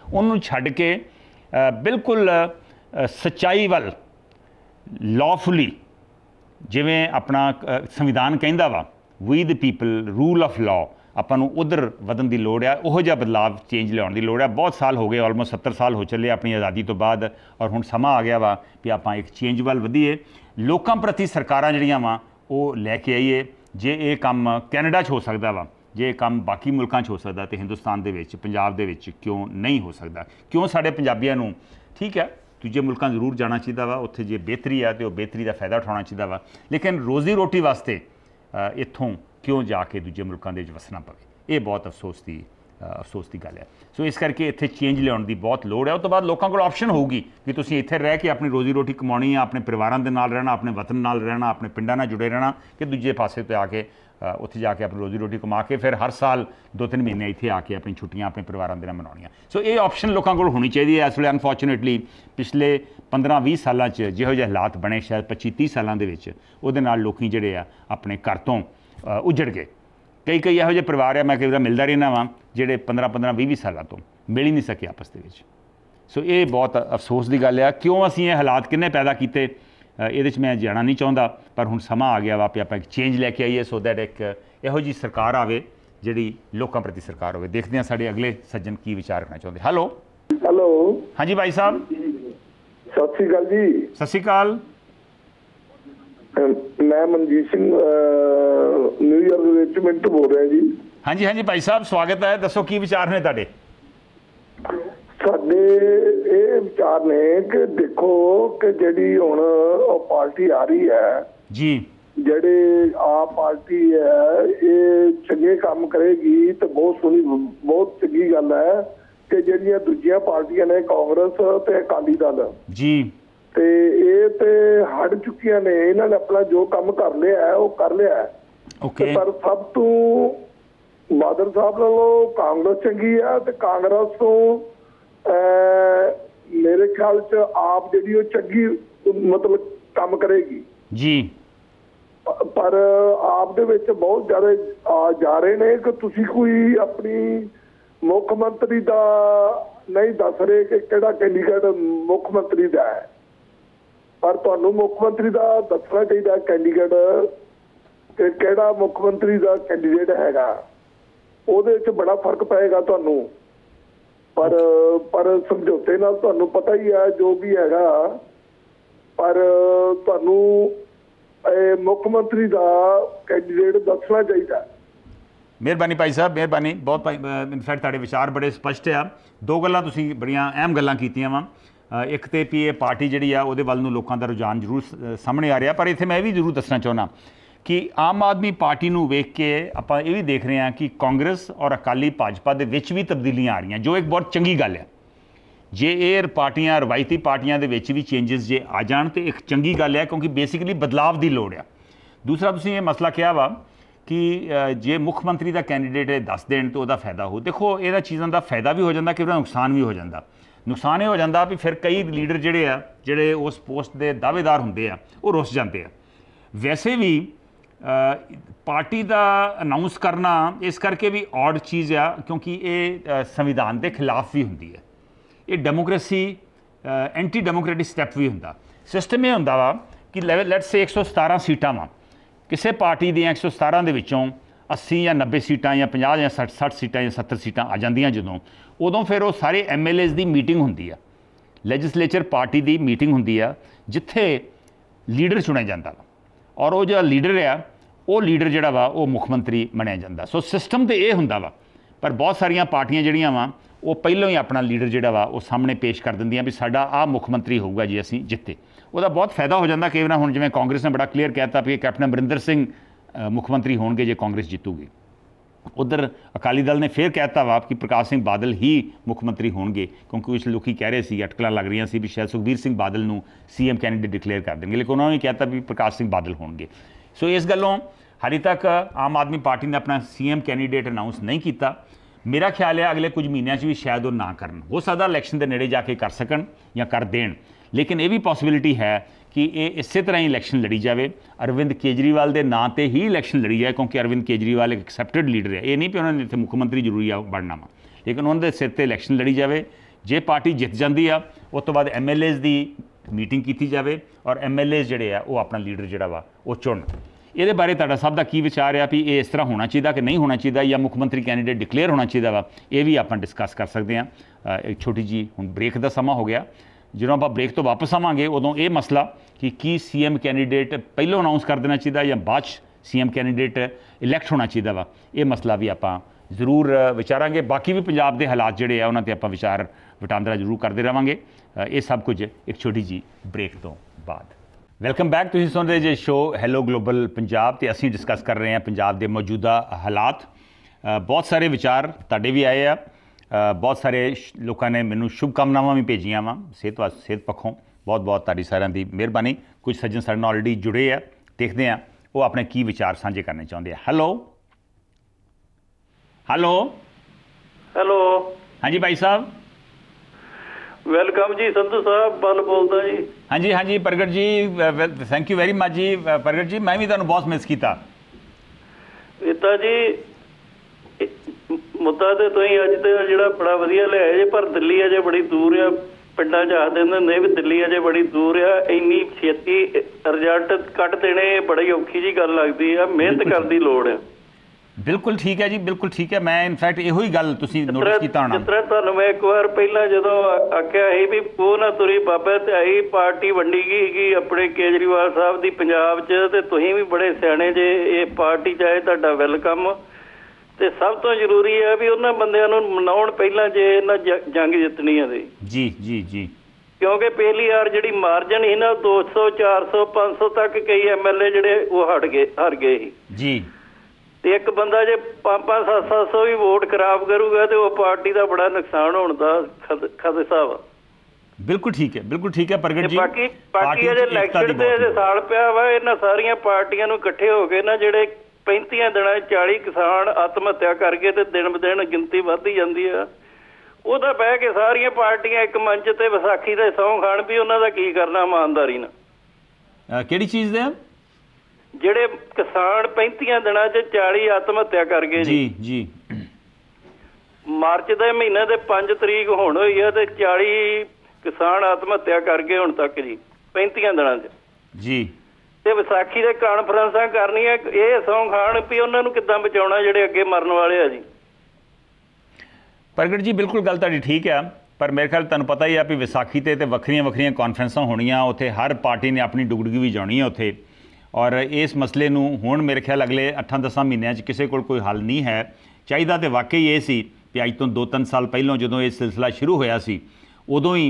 ਉਹਨੂੰ ਛੱਡ ਕੇ ਬਿਲਕੁਲ ਸੱਚਾਈ ਵੱਲ ਲॉफुली ਜਿਵੇਂ ਆਪਣਾ ਸੰਵਿਧਾਨ ਕਹਿੰਦਾ ਵਾ we the people rule of law ਆਪਾਂ ਨੂੰ ਉਧਰ ਵਧਣ ਦੀ ਲੋੜ ਆ। ਉਹੋ ਜਿਹਾ ਬਦਲਾਵ ਚੇਂਜ ਲਿਆਉਣ ਦੀ ਲੋੜ ਆ। ਬਹੁਤ ਸਾਲ ਹੋ ਗਏ, ਆਲਮੋਸਟ 70 ਸਾਲ ਹੋ ਚੱਲੇ ਆਪਣੀ ਆਜ਼ਾਦੀ ਤੋਂ ਬਾਅਦ, ਔਰ ਹੁਣ ਸਮਾਂ ਆ ਗਿਆ ਵਾ ਵੀ ਆਪਾਂ ਇੱਕ ਚੇਂਜ ਵੱਲ ਵਧੀਏ। ਲੋਕਾਂ ਪ੍ਰਤੀ ਸਰਕਾਰਾਂ ਜਿਹੜੀਆਂ ਵਾ ਉਹ ਲੈ ਕੇ ਆਈਏ। ਜੇ ਇਹ ਕੰਮ ਕੈਨੇਡਾ 'ਚ ਹੋ ਸਕਦਾ ਵਾ, ਜੇ ਇਹ ਕੰਮ ਬਾਕੀ ਮੁਲਕਾਂ 'ਚ ਹੋ ਸਕਦਾ ਤੇ ਹਿੰਦੁਸਤਾਨ ਦੇ ਵਿੱਚ, ਪੰਜਾਬ ਦੇ ਵਿੱਚ ਕਿਉਂ ਨਹੀਂ ਹੋ ਸਕਦਾ? ਕਿਉਂ ਸਾਡੇ ਪੰਜਾਬੀਆਂ ਨੂੰ, ਠੀਕ ਹੈ ਦੂਜੇ ਮੁਲਕਾਂ ਜ਼ਰੂਰ ਜਾਣਾ ਚਾਹੀਦਾ ਵਾ, ਉੱਥੇ ਜੇ ਬਿਹਤਰੀ ਆ ਤੇ ਉਹ ਬਿਹਤਰੀ ਦਾ ਫਾਇਦਾ ਉਠਾਉਣਾ ਚਾਹੀਦਾ ਵਾ, ਲੇਕਿਨ ਰੋਜ਼ੀ ਰੋਟੀ ਵਾਸਤੇ ਇੱਥੋਂ ਕਿਉਂ ਜਾ ਕੇ ਦੂਜੇ ਮੁਲਕਾਂ ਦੇ ਵਿੱਚ ਵਸਣਾ ਪਵੇ? ਇਹ ਬਹੁਤ ਅਫਸੋਸ ਦੀ ਗੱਲ ਹੈ। ਸੋ ਇਸ ਕਰਕੇ ਇੱਥੇ ਚੇਂਜ ਲਿਆਉਣ ਦੀ ਬਹੁਤ ਲੋੜ ਹੈ। ਉਸ ਤੋਂ ਬਾਅਦ ਲੋਕਾਂ ਕੋਲ ਆਪਸ਼ਨ ਹੋਊਗੀ ਕਿ ਤੁਸੀਂ ਇੱਥੇ ਰਹਿ ਕੇ ਆਪਣੀ ਰੋਜ਼ੀ ਰੋਟੀ ਕਮਾਉਣੀ ਆ, ਆਪਣੇ ਪਰਿਵਾਰਾਂ ਦੇ ਨਾਲ ਰਹਿਣਾ, ਆਪਣੇ ਵਤਨ ਨਾਲ ਰਹਿਣਾ, ਆਪਣੇ ਪਿੰਡਾਂ ਨਾਲ ਜੁੜੇ ਰਹਿਣਾ, ਕਿ ਦੂਜੇ ਪਾਸੇ ਤੇ ਆ ਕੇ ਉੱਥੇ ਜਾ ਕੇ ਆਪਣੀ ਰੋਜ਼ੀ ਰੋਟੀ ਕਮਾ ਕੇ ਫਿਰ ਹਰ ਸਾਲ 2-3 ਮਹੀਨੇ ਇੱਥੇ ਆ ਕੇ ਆਪਣੀ ਛੁੱਟੀਆਂ ਆਪਣੇ ਪਰਿਵਾਰਾਂ ਦੇ ਨਾਲ ਮਨਾਉਣੀਆਂ। ਸੋ ਇਹ ਆਪਸ਼ਨ ਲੋਕਾਂ ਕੋਲ ਹੋਣੀ ਚਾਹੀਦੀ ਹੈ। ਇਸ ਵੇਲੇ ਅਨਫੋਰਚੂਨੇਟਲੀ ਪਿਛਲੇ 15-20 ਸਾਲਾਂ 'ਚ ਜਿਹੋ ਜਿਹੇ ਹਾਲਾਤ ਬਣੇ, ਸ਼ਾਇਦ 25-30 ਸਾਲਾਂ ਦੇ ਵਿੱਚ, ਉਹਦੇ ਨਾਲ ਲੋਕੀ ਜਿਹੜੇ ਆ ਆਪਣੇ ਘਰ ਤੋਂ ਉੱਜੜ ਗਏ। ਕਈ ਇਹੋ ਜਿਹੇ ਪਰਿਵਾਰ ਆ, ਮੈਂ ਕਈ ਵਾਰ ਮਿਲਦਾ ਰਹਿੰਦਾ ਵਾਂ, ਜਿਹੜੇ 15-20 ਸਾਲਾਂ ਤੋਂ ਮਿਲ ਹੀ ਨਹੀਂ ਸਕੇ ਆਪਸ ਦੇ ਵਿੱਚ। ਸੋ ਇਹ ਬਹੁਤ ਅਫਸੋਸ ਦੀ ਗੱਲ ਆ। ਕਿਉਂ ਅਸੀਂ ਇਹ ਹਾਲਾਤ ਕਿੰਨੇ ਪੈਦਾ ਕੀਤੇ, ਇਹਦੇ 'ਚ ਮੈਂ ਜਾਣਾ ਨਹੀਂ ਚਾਹੁੰਦਾ, ਪਰ ਹੁਣ ਸਮਾਂ ਆ ਗਿਆ ਵਾ ਵੀ ਆਪਾਂ ਇੱਕ ਚੇਂਜ ਲੈ ਕੇ ਆਈਏ, ਸੋ ਦੈਟ ਇੱਕ ਇਹੋ ਜਿਹੀ ਸਰਕਾਰ ਆਵੇ ਜਿਹੜੀ ਲੋਕਾਂ ਪ੍ਰਤੀ ਸਰਕਾਰ ਹੋਵੇ। ਦੇਖਦੇ ਹਾਂ ਸਾਡੇ ਅਗਲੇ ਸੱਜਣ ਕੀ ਵਿਚਾਰ ਰੱਖਣਾ ਚਾਹੁੰਦੇ। ਹੈਲੋ ਹਾਂਜੀ ਭਾਈ ਸਾਹਿਬ, ਸਤਿ ਸ਼੍ਰੀ ਅਕਾਲ ਜੀ। ਸਤਿ ਸ਼੍ਰੀ ਅਕਾਲ। ਮੈਂ ਮਨਜੀਤ ਸਿੰਘ ਨਿਊਯਾਰਕ ਦੇ ਵਿੱਚ ਮਿੰਟ ਬੋਲ ਰਿਹਾ ਜੀ। ਹਾਂਜੀ ਭਾਈ ਸਾਹਿਬ, ਸਵਾਗਤ ਹੈ। ਦੱਸੋ ਕੀ ਵਿਚਾਰ ਨੇ ਤੁਹਾਡੇ? ਸਾਡੇ ਇਹ ਵਿਚਾਰ ਨੇ ਕਿ ਦੇਖੋ ਕਿ ਜਿਹੜੀ ਹੁਣ ਉਹ ਪਾਰਟੀ ਆ ਰਹੀ ਹੈ ਜੀ, ਜਿਹੜੇ ਆਪ ਪਾਰਟੀ ਹੈ, ਇਹ ਚੰਗੇ ਕੰਮ ਕਰੇਗੀ ਤੇ ਬਹੁਤ ਸੋਹਣੀ, ਬਹੁਤ ਚੰਗੀ ਗੱਲ ਹੈ। ਕਿ ਜਿਹੜੀਆਂ ਦੂਜੀਆਂ ਪਾਰਟੀਆਂ ਨੇ, ਕਾਂਗਰਸ ਤੇ ਅਕਾਲੀ ਦਲ ਜੀ, ਤੇ ਇਹ ਤੇ ਹਟ ਚੁੱਕੀਆਂ ਨੇ। ਇਹਨਾਂ ਨੇ ਆਪਣਾ ਜੋ ਕੰਮ ਕਰ ਲਿਆ ਉਹ ਕਰ ਲਿਆ। ਪਰ ਸਭ ਤੋਂ ਬਾਦਲ ਸਾਹਿਬ ਨਾਲੋਂ ਕਾਂਗਰਸ ਚੰਗੀ ਆ, ਤੇ ਕਾਂਗਰਸ ਤੋਂ ਮੇਰੇ ਖਿਆਲ 'ਚ ਆਪ ਜਿਹੜੀ ਉਹ ਚੰਗੀ ਮਤਲਬ ਕੰਮ ਕਰੇਗੀ ਜੀ। ਪਰ ਆਪ ਦੇ ਵਿੱਚ ਬਹੁਤ ਜ਼ਿਆਦਾ ਜਾ ਰਹੇ ਨੇ ਕਿ ਤੁਸੀਂ ਕੋਈ ਆਪਣੀ ਮੁੱਖ ਮੰਤਰੀ ਦਾ ਨਹੀਂ ਦੱਸ ਰਹੇ ਕਿ ਕਿਹੜਾ ਕੈਂਡੀਡੇਟ ਮੁੱਖ ਮੰਤਰੀ ਦਾ ਹੈ, ਪਰ ਤੁਹਾਨੂੰ ਮੁੱਖ ਮੰਤਰੀ ਦਾ ਦੱਸਣਾ ਚਾਹੀਦਾ ਕੈਂਡੀਡੇਟ ਕਿ ਕਿਹੜਾ ਮੁੱਖ ਮੰਤਰੀ ਦਾ ਕੈਂਡੀਡੇਟ ਹੈਗਾ। ਉਹਦੇ 'ਚ ਬੜਾ ਫਰਕ ਪਏਗਾ ਤੁਹਾਨੂੰ। ਪਰ ਸਮਝੌਤੇ ਨਾਲ ਤੁਹਾਨੂੰ ਪਤਾ ਹੀ ਹੈ ਜੋ ਵੀ ਹੈਗਾ, ਪਰ ਤੁਹਾਨੂੰ ਮੁੱਖ ਮੰਤਰੀ ਦਾ ਕੈਂਡੀਡੇਟ ਦੱਸਣਾ ਚਾਹੀਦਾ। ਮਿਹਰਬਾਨੀ ਭਾਈ ਸਾਹਿਬ, ਮਿਹਰਬਾਨੀ ਬਹੁਤ। ਇਨਫੈਕਟ ਤੁਹਾਡੇ ਵਿਚਾਰ ਬੜੇ ਸਪਸ਼ਟ ਆ। ਦੋ ਗੱਲਾਂ ਤੁਸੀਂ ਬੜੀਆਂ ਅਹਿਮ ਗੱਲਾਂ ਕੀਤੀਆਂ ਵਾ। ਇੱਕ ਤੇ ਵੀ ਇਹ ਪਾਰਟੀ ਜਿਹੜੀ ਆ ਉਹਦੇ ਵੱਲ ਨੂੰ ਲੋਕਾਂ ਦਾ ਰੁਝਾਨ ਜ਼ਰੂਰ ਸਾਹਮਣੇ ਆ ਰਿਹਾ, ਪਰ ਇੱਥੇ ਮੈਂ ਇਹ ਵੀ ਜ਼ਰੂਰ ਦੱਸਣਾ ਚਾਹੁੰਦਾ ਕਿ ਆਮ ਆਦਮੀ ਪਾਰਟੀ ਨੂੰ ਵੇਖ ਕੇ ਆਪਾਂ ਇਹ ਵੀ ਦੇਖ ਰਹੇ ਹਾਂ ਕਿ ਕਾਂਗਰਸ ਔਰ ਅਕਾਲੀ ਭਾਜਪਾ ਦੇ ਵਿੱਚ ਵੀ ਤਬਦੀਲੀਆਂ ਆ ਰਹੀਆਂ, ਜੋ ਇੱਕ ਬਹੁਤ ਚੰਗੀ ਗੱਲ ਹੈ। ਜੇ ਇਹ ਪਾਰਟੀਆਂ, ਰਵਾਇਤੀ ਪਾਰਟੀਆਂ ਦੇ ਵਿੱਚ ਵੀ ਚੇਂਜਸ ਜੇ ਆ ਜਾਣ ਤੇ ਇੱਕ ਚੰਗੀ ਗੱਲ ਹੈ, ਕਿਉਂਕਿ ਬੇਸਿਕਲੀ ਬਦਲਾਵ ਦੀ ਲੋੜ ਆ। ਦੂਸਰਾ ਤੁਸੀਂ ਇਹ ਮਸਲਾ ਕਿਹਾ ਵਾ ਕਿ ਜੇ ਮੁੱਖ ਮੰਤਰੀ ਦਾ ਕੈਂਡੀਡੇਟ ਇਹ ਦੱਸ ਦੇਣ ਤਾਂ ਉਹਦਾ ਫਾਇਦਾ ਹੋ। ਦੇਖੋ ਇਹਨਾਂ ਚੀਜ਼ਾਂ ਦਾ ਫਾਇਦਾ ਵੀ ਹੋ ਜਾਂਦਾ, ਕਿ ਉਹਦਾ ਨੁਕਸਾਨ ਵੀ ਹੋ ਜਾਂਦਾ। ਨੁਕਸਾਨ ਇਹ ਹੋ ਜਾਂਦਾ ਵੀ ਫਿਰ ਕਈ ਲੀਡਰ ਜਿਹੜੇ ਉਸ ਪੋਸਟ ਦੇ ਦਾਅਵੇਦਾਰ ਹੁੰਦੇ ਆ ਉਹ ਰੁੱਸ ਜਾਂਦੇ ਆ। ਵੈਸੇ ਵੀ ਪਾਰਟੀ ਦਾ ਅਨਾਉਂਸ ਕਰਨਾ ਇਸ ਕਰਕੇ ਵੀ ਔਡ ਚੀਜ਼ ਆ, ਕਿਉਂਕਿ ਇਹ ਸੰਵਿਧਾਨ ਦੇ ਖਿਲਾਫ ਵੀ ਹੁੰਦੀ ਹੈ। ਇਹ ਡੈਮੋਕ੍ਰੇਸੀ ਐਂਟੀ ਡੈਮੋਕ੍ਰੈਟਿਕ ਸਟੈਪ ਵੀ ਹੁੰਦਾ। ਸਿਸਟਮ ਇਹ ਹੁੰਦਾ ਵਾ ਕਿ ਲੈਟਸ ਸੇ 117 ਸੀਟਾਂ ਵਾ, ਕਿਸੇ ਪਾਰਟੀ ਦੀਆਂ 117 ਦੇ ਵਿੱਚੋਂ 80 ਜਾਂ 90 ਸੀਟਾਂ ਜਾਂ 50 ਜਾਂ 60 ਸੀਟਾਂ ਜਾਂ 70 ਸੀਟਾਂ ਆ ਜਾਂਦੀਆਂ ਜਦੋਂ, ਉਦੋਂ ਫਿਰ ਉਹ ਸਾਰੇ MLAs ਦੀ ਮੀਟਿੰਗ ਹੁੰਦੀ ਆ, ਲੈਜਿਸਲੇਚਰ ਪਾਰਟੀ ਦੀ ਮੀਟਿੰਗ ਹੁੰਦੀ ਆ, ਜਿੱਥੇ ਲੀਡਰ ਚੁਣਿਆ ਜਾਂਦਾ ਵਾ, ਔਰ ਉਹ ਜਿਹੜਾ ਲੀਡਰ ਆ ਉਹ ਲੀਡਰ ਜਿਹੜਾ ਵਾ ਉਹ ਮੁੱਖ ਮੰਤਰੀ ਮੰਨਿਆ ਜਾਂਦਾ। ਸੋ ਸਿਸਟਮ ਤੇ ਇਹ ਹੁੰਦਾ ਵਾ, ਪਰ ਬਹੁਤ ਸਾਰੀਆਂ ਪਾਰਟੀਆਂ ਜਿਹੜੀਆਂ ਵਾ ਉਹ ਪਹਿਲਾਂ ਹੀ ਆਪਣਾ ਲੀਡਰ ਜਿਹੜਾ ਵਾ ਉਹ ਸਾਹਮਣੇ ਪੇਸ਼ ਕਰ ਦਿੰਦੀਆਂ ਵੀ ਸਾਡਾ ਆਹ ਮੁੱਖ ਮੰਤਰੀ ਹੋਊਗਾ ਜੀ ਅਸੀਂ ਜਿੱਤੇ। ਉਹਦਾ ਬਹੁਤ ਫਾਇਦਾ ਹੋ ਜਾਂਦਾ। ਕਈ ਵਾਰ ਹੁਣ ਜਿਵੇਂ ਕਾਂਗਰਸ ਨੇ ਬੜਾ ਕਲੀਅਰ ਕਹਿਤਾ ਵੀ ਕੈਪਟਨ ਅਮਰਿੰਦਰ ਸਿੰਘ ਮੁੱਖ ਮੰਤਰੀ ਹੋਣਗੇ ਜੇ ਕਾਂਗਰਸ ਜਿੱਤੂਗੀ। ਉੱਧਰ ਅਕਾਲੀ ਦਲ ਨੇ ਫਿਰ ਕਹਿਤਾ ਵਾ ਕਿ ਪ੍ਰਕਾਸ਼ ਸਿੰਘ ਬਾਦਲ ਹੀ ਮੁੱਖ ਮੰਤਰੀ ਹੋਣਗੇ, ਕਿਉਂਕਿ ਕੁਛ ਲੋਕੀ ਕਹਿ ਰਹੇ ਸੀ, ਅਟਕਲਾਂ ਲੱਗ ਰਹੀਆਂ ਸੀ ਵੀ ਸ਼ਾਇਦ ਸੁਖਬੀਰ ਸਿੰਘ ਬਾਦਲ ਨੂੰ CM ਕੈਂਡੀਡੇਟ ਡਿਕਲੇਅਰ ਕਰ ਦੇਣਗੇ, ਲੇਕਿਨ ਉਹਨਾਂ ਨੇ ਕਹਿਤਾ ਵੀ ਪ੍ਰਕਾਸ਼ ਸਿੰਘ ਬਾਦਲ ਹੋਣਗੇ। ਸੋ ਇਸ ਗੱਲੋਂ ਹਾਲੇ ਤੱਕ ਆਮ ਆਦਮੀ ਪਾਰਟੀ ਨੇ ਆਪਣਾ CM ਕੈਂਡੀਡੇਟ ਅਨਾਉਂਸ ਨਹੀਂ ਕੀਤਾ। ਮੇਰਾ ਖਿਆਲ ਹੈ ਅਗਲੇ ਕੁਝ ਮਹੀਨਿਆਂ 'ਚ ਵੀ ਸ਼ਾਇਦ ਉਹ ਨਾ ਕਰਨ, ਹੋ ਸਕਦਾ ਇਲੈਕਸ਼ਨ ਦੇ ਨੇੜੇ ਜਾ ਕੇ ਕਰ ਸਕਣ ਜਾਂ ਕਰ ਦੇਣ, ਲੇਕਿਨ ਇਹ ਵੀ ਪੋਸੀਬਿਲਿਟੀ ਹੈ ਕਿ ਇਹ ਇਸੇ ਤਰ੍ਹਾਂ ਹੀ ਇਲੈਕਸ਼ਨ ਲੜੀ ਜਾਵੇ, ਅਰਵਿੰਦ ਕੇਜਰੀਵਾਲ ਦੇ ਨਾਂ ਤੇ ਹੀ ਇਲੈਕਸ਼ਨ ਲੜੀ ਜਾਏ, ਕਿਉਂਕਿ ਅਰਵਿੰਦ ਕੇਜਰੀਵਾਲ ਇੱਕ ਐਕਸੈਪਟਡ ਲੀਡਰ ਹੈ। ਇਹ ਨਹੀਂ ਕਿ ਉਹਨਾਂ ਨੇ ਇੱਥੇ ਮੁੱਖ ਮੰਤਰੀ ਜ਼ਰੂਰੀ ਆ ਬਣਨਾ ਵਾ, ਲੇਕਿਨ ਉਹਨਾਂ ਦੇ ਸਿਰ ਤੇ ਇਲੈਕਸ਼ਨ ਲੜੀ ਜਾਵੇ, जे पार्टी जित जाती आ उस तो बाद MLAs की मीटिंग की जाए और MLAs जोड़े आ वो अपना लीडर जोड़ा वा वो चुन। ये बारे तुहाडा सब का की विचार आ भी ये इस तरह होना चाहिए कि नहीं होना चाहिए या मुख्य मंत्री कैंਡੀਡੇਟ डिकलेयर होना चाहिए वा, ये भी आप डिस्कस कर सकते हैं। एक छोटी जी हुण ब्रेक का समा हो गया, जो आप ब्रेक तो वापस आवांगे उदों ये मसला कि की CM कैंਡੀਡੇਟ पहलों अनाउंस कर देना चाहिए या बाद CM कैंਡੀਡੇਟ इलैक्ट होना चाहिए वा, ये मसला भी आप जरूर विचारांगे। बाकी भी पंजाब के हालात जोड़े आ उन्होंने आप विचार वटांदरा जरूर करते रहेंगे। ये सब कुछ एक छोटी जी ब्रेक तो बाद। वेलकम बैक, तुसीं सुन रहे जे शो हैलो ग्लोबल पंजाब ते असीं डिस्कस कर रहे हैं पंजाब के मौजूदा हालात। बहुत सारे विचार तुहाडे भी आए आ, बहुत सारे लोगों ने मैनू शुभकामनावां भी भेजियां वा सेहत पक्षों, बहुत बहुत तुहाडी सारिआं दी मेहरबानी। कुछ सज्जन साडे नाल ऑलरेडी जुड़े आ, देखते हैं वो अपने की विचार साझे करने चाहते हैं। हैलो हेलो हेलो, हाँ जी भाई साहब, वेलकम जी। संधू साहब बल बोलदा जी। हाँ जी Pargat ji, thank you very much जी। प्रगट जी मैं भी तुहानूं बहुत मिस किया। इता जी मुद्दा तो तुसीं अज ते जिहड़ा बड़ा वधिया लिया जे, पर दिल्ली अजे बड़ी दूर आ। पिंडां 'च आखदे हुंदे भी दिल्ली अजे बड़ी दूर आ, इन्नी छेती रिजल्ट कट देने बड़ी औखी जी गल लगदी आ, मेहनत करन दी लोड़ आ। बिल्कुल ठीक है जी, बिल्कुल ठीक है। मैं इनफैक्ट इहो ही गल तुसीं नोटिस कीता होना। जिस तरह तुहानूं मैं एक बार पहला जदों आख्या ਸੀ भी ਉਹ ਨਾ ਤੁਰੀ ਬਾਬੇ ਤੇ ਆਈ ਪਾਰਟੀ ਵੰਡੀ ਗਈ ਕਿ ਆਪਣੇ ਕੇਜਰੀਵਾਲ ਸਾਹਿਬ ਦੀ ਪੰਜਾਬ 'ਚ, ਤੇ ਤੁਸੀਂ ਵੀ ਬੜੇ ਸਿਆਣੇ ਜੇ, ਇਹ ਪਾਰਟੀ ਚਾਹੇ ਤੁਹਾਡਾ ਵੈਲਕਮ। ਤੇ ਸਭ ਤੋਂ ਜ਼ਰੂਰੀ ਹੈ ਵੀ ਉਹਨਾਂ ਬੰਦਿਆਂ ਨੂੰ ਮਨਾਉਣ ਪਹਿਲਾਂ ਜੇ ਇਹਨਾਂ ਜੰਗ ਜਿੱਤਣੀ ਹੈ ਤੇ ਜੀ ਜੀ ਜੀ, ਕਿਉਂਕਿ ਪਹਿਲੀ ਵਾਰ ਜਿਹੜੀ ਮਾਰਜਨ ਸੀ ਨਾ 200 400 500 ਤੱਕ ਕਈ MLA ਜਿਹੜੇ ਉਹ ਹਾਰ ਗਏ ਸੀ ਜੀ। ਤੇ ਇੱਕ ਬੰਦਾ ਜੇ 500 700 ਵੀ ਵੋਟ ਖਰਾਬ ਕਰੂਗਾ ਤੇ ਉਹ ਪਾਰਟੀ ਦਾ ਬੜਾ ਨੁਕਸਾਨ ਹੋਣ ਦਾ ਖਦਸ਼ਾ ਵਾ। ਬਿਲਕੁਲ ਠੀਕ ਹੈ, ਬਿਲਕੁਲ ਠੀਕ ਹੈ ਪ੍ਰਗਟ ਜੀ। ਬਾਕੀ ਅਜੇ ਇਲੈਕਸ਼ਨ ਤੇ ਅਜੇ ਸਾਲ ਪਿਆ ਵਾ, ਇਹਨਾਂ ਸਾਰੀਆਂ ਪਾਰਟੀਆਂ ਨੂੰ ਇਕੱਠੇ ਹੋ ਕੇ ਨਾ ਜਿਹੜੇ 35 ਦਿਨਾਂ 40 ਕਿਸਾਨ ਆਤਮ ਹੱਤਿਆ ਕਰ ਗਏ ਤੇ ਦਿਨ ਬ ਦਿਨ ਗਿਣਤੀ ਵੱਧਦੀ ਜਾਂਦੀ ਆ, ਉਹਦਾ ਬਹਿ ਕੇ ਸਾਰੀਆਂ ਪਾਰਟੀਆਂ ਇੱਕ ਮੰਚ ਤੇ ਵਿਸਾਖੀ ਦੇ ਸਹੁੰ ਖਾਣ ਵੀ ਉਹਨਾਂ ਦਾ ਕੀ ਕਰਨਾ ਇਮਾਨਦਾਰੀ ਨਾਲ। ਕਿਹੜੀ ਚੀਜ਼ ਦੇ ਜਿਹੜੇ ਕਿਸਾਨ 35 ਦਿਨਾਂ 'ਚ 40 ਆਤਮ ਹੱਤਿਆ ਕਰ ਗਏ ਜੀ ਜੀ। ਮਾਰਚ ਦੇ ਮਹੀਨੇ ਦੇ 5 ਤਰੀਕ ਹੁਣ ਹੋਈ ਆ ਤੇ 40 ਕਿਸਾਨ ਆਤਮ ਹੱਤਿਆ ਕਰ ਗਏ ਹੁਣ ਤੱਕ ਜੀ 35 ਦਿਨਾਂ 'ਚ ਜੀ। ਤੇ ਵਿਸਾਖੀ ਦੇ ਕਾਨਫਰੰਸਾਂ ਕਰਨੀਆਂ, ਇਹ ਸਹੁੰ ਖਾਣ ਵੀ ਉਹਨਾਂ ਨੂੰ ਕਿੱਦਾਂ ਬਚਾਉਣਾ ਜਿਹੜੇ ਅੱਗੇ ਮਰਨ ਵਾਲੇ ਆ ਜੀ। ਪ੍ਰਗਟ ਜੀ ਬਿਲਕੁਲ ਗੱਲ ਤੁਹਾਡੀ ਠੀਕ ਆ, ਪਰ ਮੇਰੇ ਖਿਆਲ ਤੁਹਾਨੂੰ ਪਤਾ ਹੀ ਆ ਵੀ ਵਿਸਾਖੀ ਤੇ ਵੱਖਰੀਆਂ ਕਾਨਫਰੰਸਾਂ ਹੋਣੀਆਂ, ਉੱਥੇ ਹਰ ਪਾਰਟੀ ਨੇ ਆਪਣੀ ਡੁਗਡੁਗੀ ਵੀ ਜਾਣੀ ਹੈ ਉੱਥੇ। और इस मसले नूं हुण मेरे ख्याल अगले 8-10 महीनों किसी को कोई हल नहीं है। चाहिए तो वाकई ये सी कि अज तो 2-3 साल पहलों जो ये सिलसिला शुरू होया सी उदों ही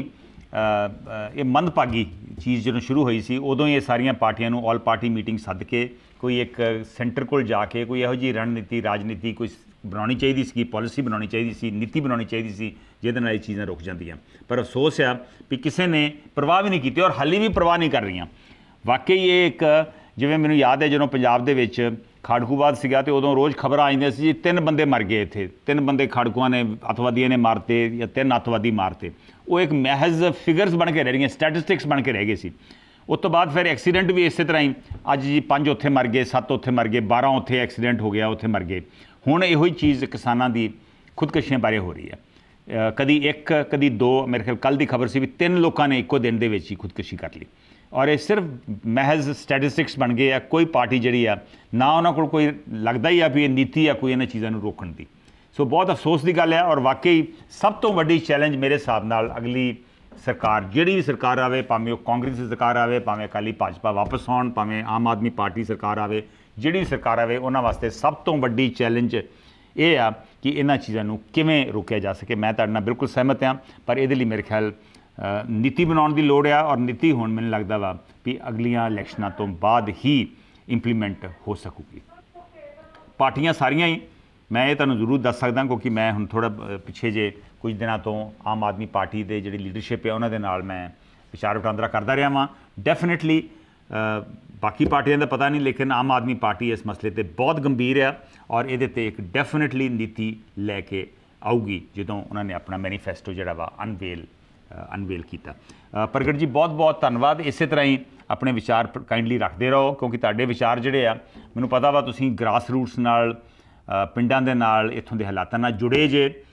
ये मंदभागी चीज़ जो शुरू हुई सी उदों ही ये सारिया पार्टियां नूं ऑल पार्टी मीटिंग सद के कोई एक सेंटर को जाके कोई इहो जी रणनीति राजनीति कोई बनानी चाहिए सी, पॉलिसी बनानी चाहिए सी, नीति बनानी चाहिए सी जिहदे नाल ये चीज़ां रुक जांदियां। पर अफसोस आ भी किसी ने परवाह भी नहीं की और हाली भी परवाह नहीं कर रही। वाकई ये एक जिवें मैनूं याद है ਜਦੋਂ पंजाब ਦੇ ਵਿੱਚ ਖਾੜਕੂਵਾਦ ਸੀਗਾ ਤੇ ਉਦੋਂ ਰੋਜ਼ ਖਬਰਾਂ ਆਉਂਦੀਆਂ ਸੀ ਜੀ 3 ਬੰਦੇ ਮਰ ਗਏ ਇੱਥੇ, 3 ਬੰਦੇ ਖਾੜਕੂਆਂ ਨੇ ਅੱਤਵਾਦੀਆਂ ਨੇ ਮਾਰਤੇ ਜਾਂ 3 ਅੱਤਵਾਦੀ ਮਾਰਤੇ। ਉਹ ਇੱਕ ਮਹਿਜ਼ ਫਿਗਰਸ ਬਣ ਕੇ ਰਹਿ ਰਹੀਆਂ, ਸਟੈਟਿਸਟਿਕਸ ਬਣ ਕੇ ਰਹਿ ਗਏ ਸੀ। ਉਸ ਤੋਂ ਬਾਅਦ ਫਿਰ ਐਕਸੀਡੈਂਟ ਵੀ ਇਸੇ ਤਰ੍ਹਾਂ ਹੀ ਅੱਜ ਜੀ 5 ਉੱਥੇ ਮਰ ਗਏ, 7 ਉੱਥੇ ਮਰ ਗਏ, 12 ਉੱਥੇ ਐਕਸੀਡੈਂਟ ਹੋ ਗਿਆ, ਉੱਥੇ ਮਰ ਗਏ। ਹੁਣ ਇਹੋ ਹੀ ਚੀਜ਼ ਕਿਸਾਨਾਂ ਦੀ ਖੁਦਕਸ਼ੀਆਂ ਬਾਰੇ ਹੋ ਰਹੀ ਹੈ। ਕਦੀ 1 ਕਦੀ 2, ਮੇਰੇ ਖਿਆਲ ਕੱਲ੍ਹ ਦੀ ਖਬਰ ਸੀ ਵੀ 3 ਲੋਕਾਂ ਨੇ ਇੱਕੋ ਦਿਨ ਦੇ ਵਿੱਚ ਹੀ ਖੁਦਕਸ਼ੀ ਕਰ ਲਈ। और ये सिर्फ महज स्टैटिस्टिक्स बन गए आ, कोई पार्टी जी आ ना उन्होंने कोई लगता ही आ भी ये नीति आ कोई इन्होंने चीज़ों रोकने की। सो बहुत अफसोस की गल है और वाकई सब तो वड्डी चैलेंज मेरे हिसाब नाल अगली सरकार जिहड़ी भी सरकार आवे, भावें वो कांग्रेस की सरकार आवे, भावें अकाली भाजपा वापस आउण, भावें आम आदमी पार्टी सरकार आवे, जिहड़ी भी सरकार आवे उन्हां वास्ते सब तो वड्डी चैलेंज ये आ कि इन्हां चीज़ों नूं किवें रोकिया जा सके। मैं तुहाडे नाल बिल्कुल सहमत हाँ, पर इहदे लई मेरे ख्याल नीति बनाने की लोड़ आ और नीति हुण मैनूं लगदा वा भी अगलियां इलैक्शनां तो बाद ही इंप्लीमेंट हो सकूगी। पार्टियां सारियां ही मैं ये तुहानूं जरूर दस सकदा क्योंकि मैं हुण थोड़ा पिछे जे कुछ दिनों तो आम आदमी पार्टी के जिहड़ी लीडरशिप है उन्हां दे नाल मैं विचार वटांदरा करदा रहा वां। डेफिनेटली बाकी पार्टियां दा पता नहीं, लेकिन आम आदमी पार्टी इस मसले ते बहुत गंभीर है और इहदे ते एक डेफिनेटली नीति लैके आऊगी जदों उन्होंने अपना मैनीफेस्टो जिहड़ा वा अनवेल किया। प्रगट जी बहुत बहुत धन्यवाद। इस तरह ही अपने विचार काइंडली रखते रहो क्योंकि तुहाडे विचार जिहड़े आ मैनूं पता वा तुसीं ग्रास रूट्स नाल पिंडां दे नाल इत्थों दे हालातां नाल जुड़े जे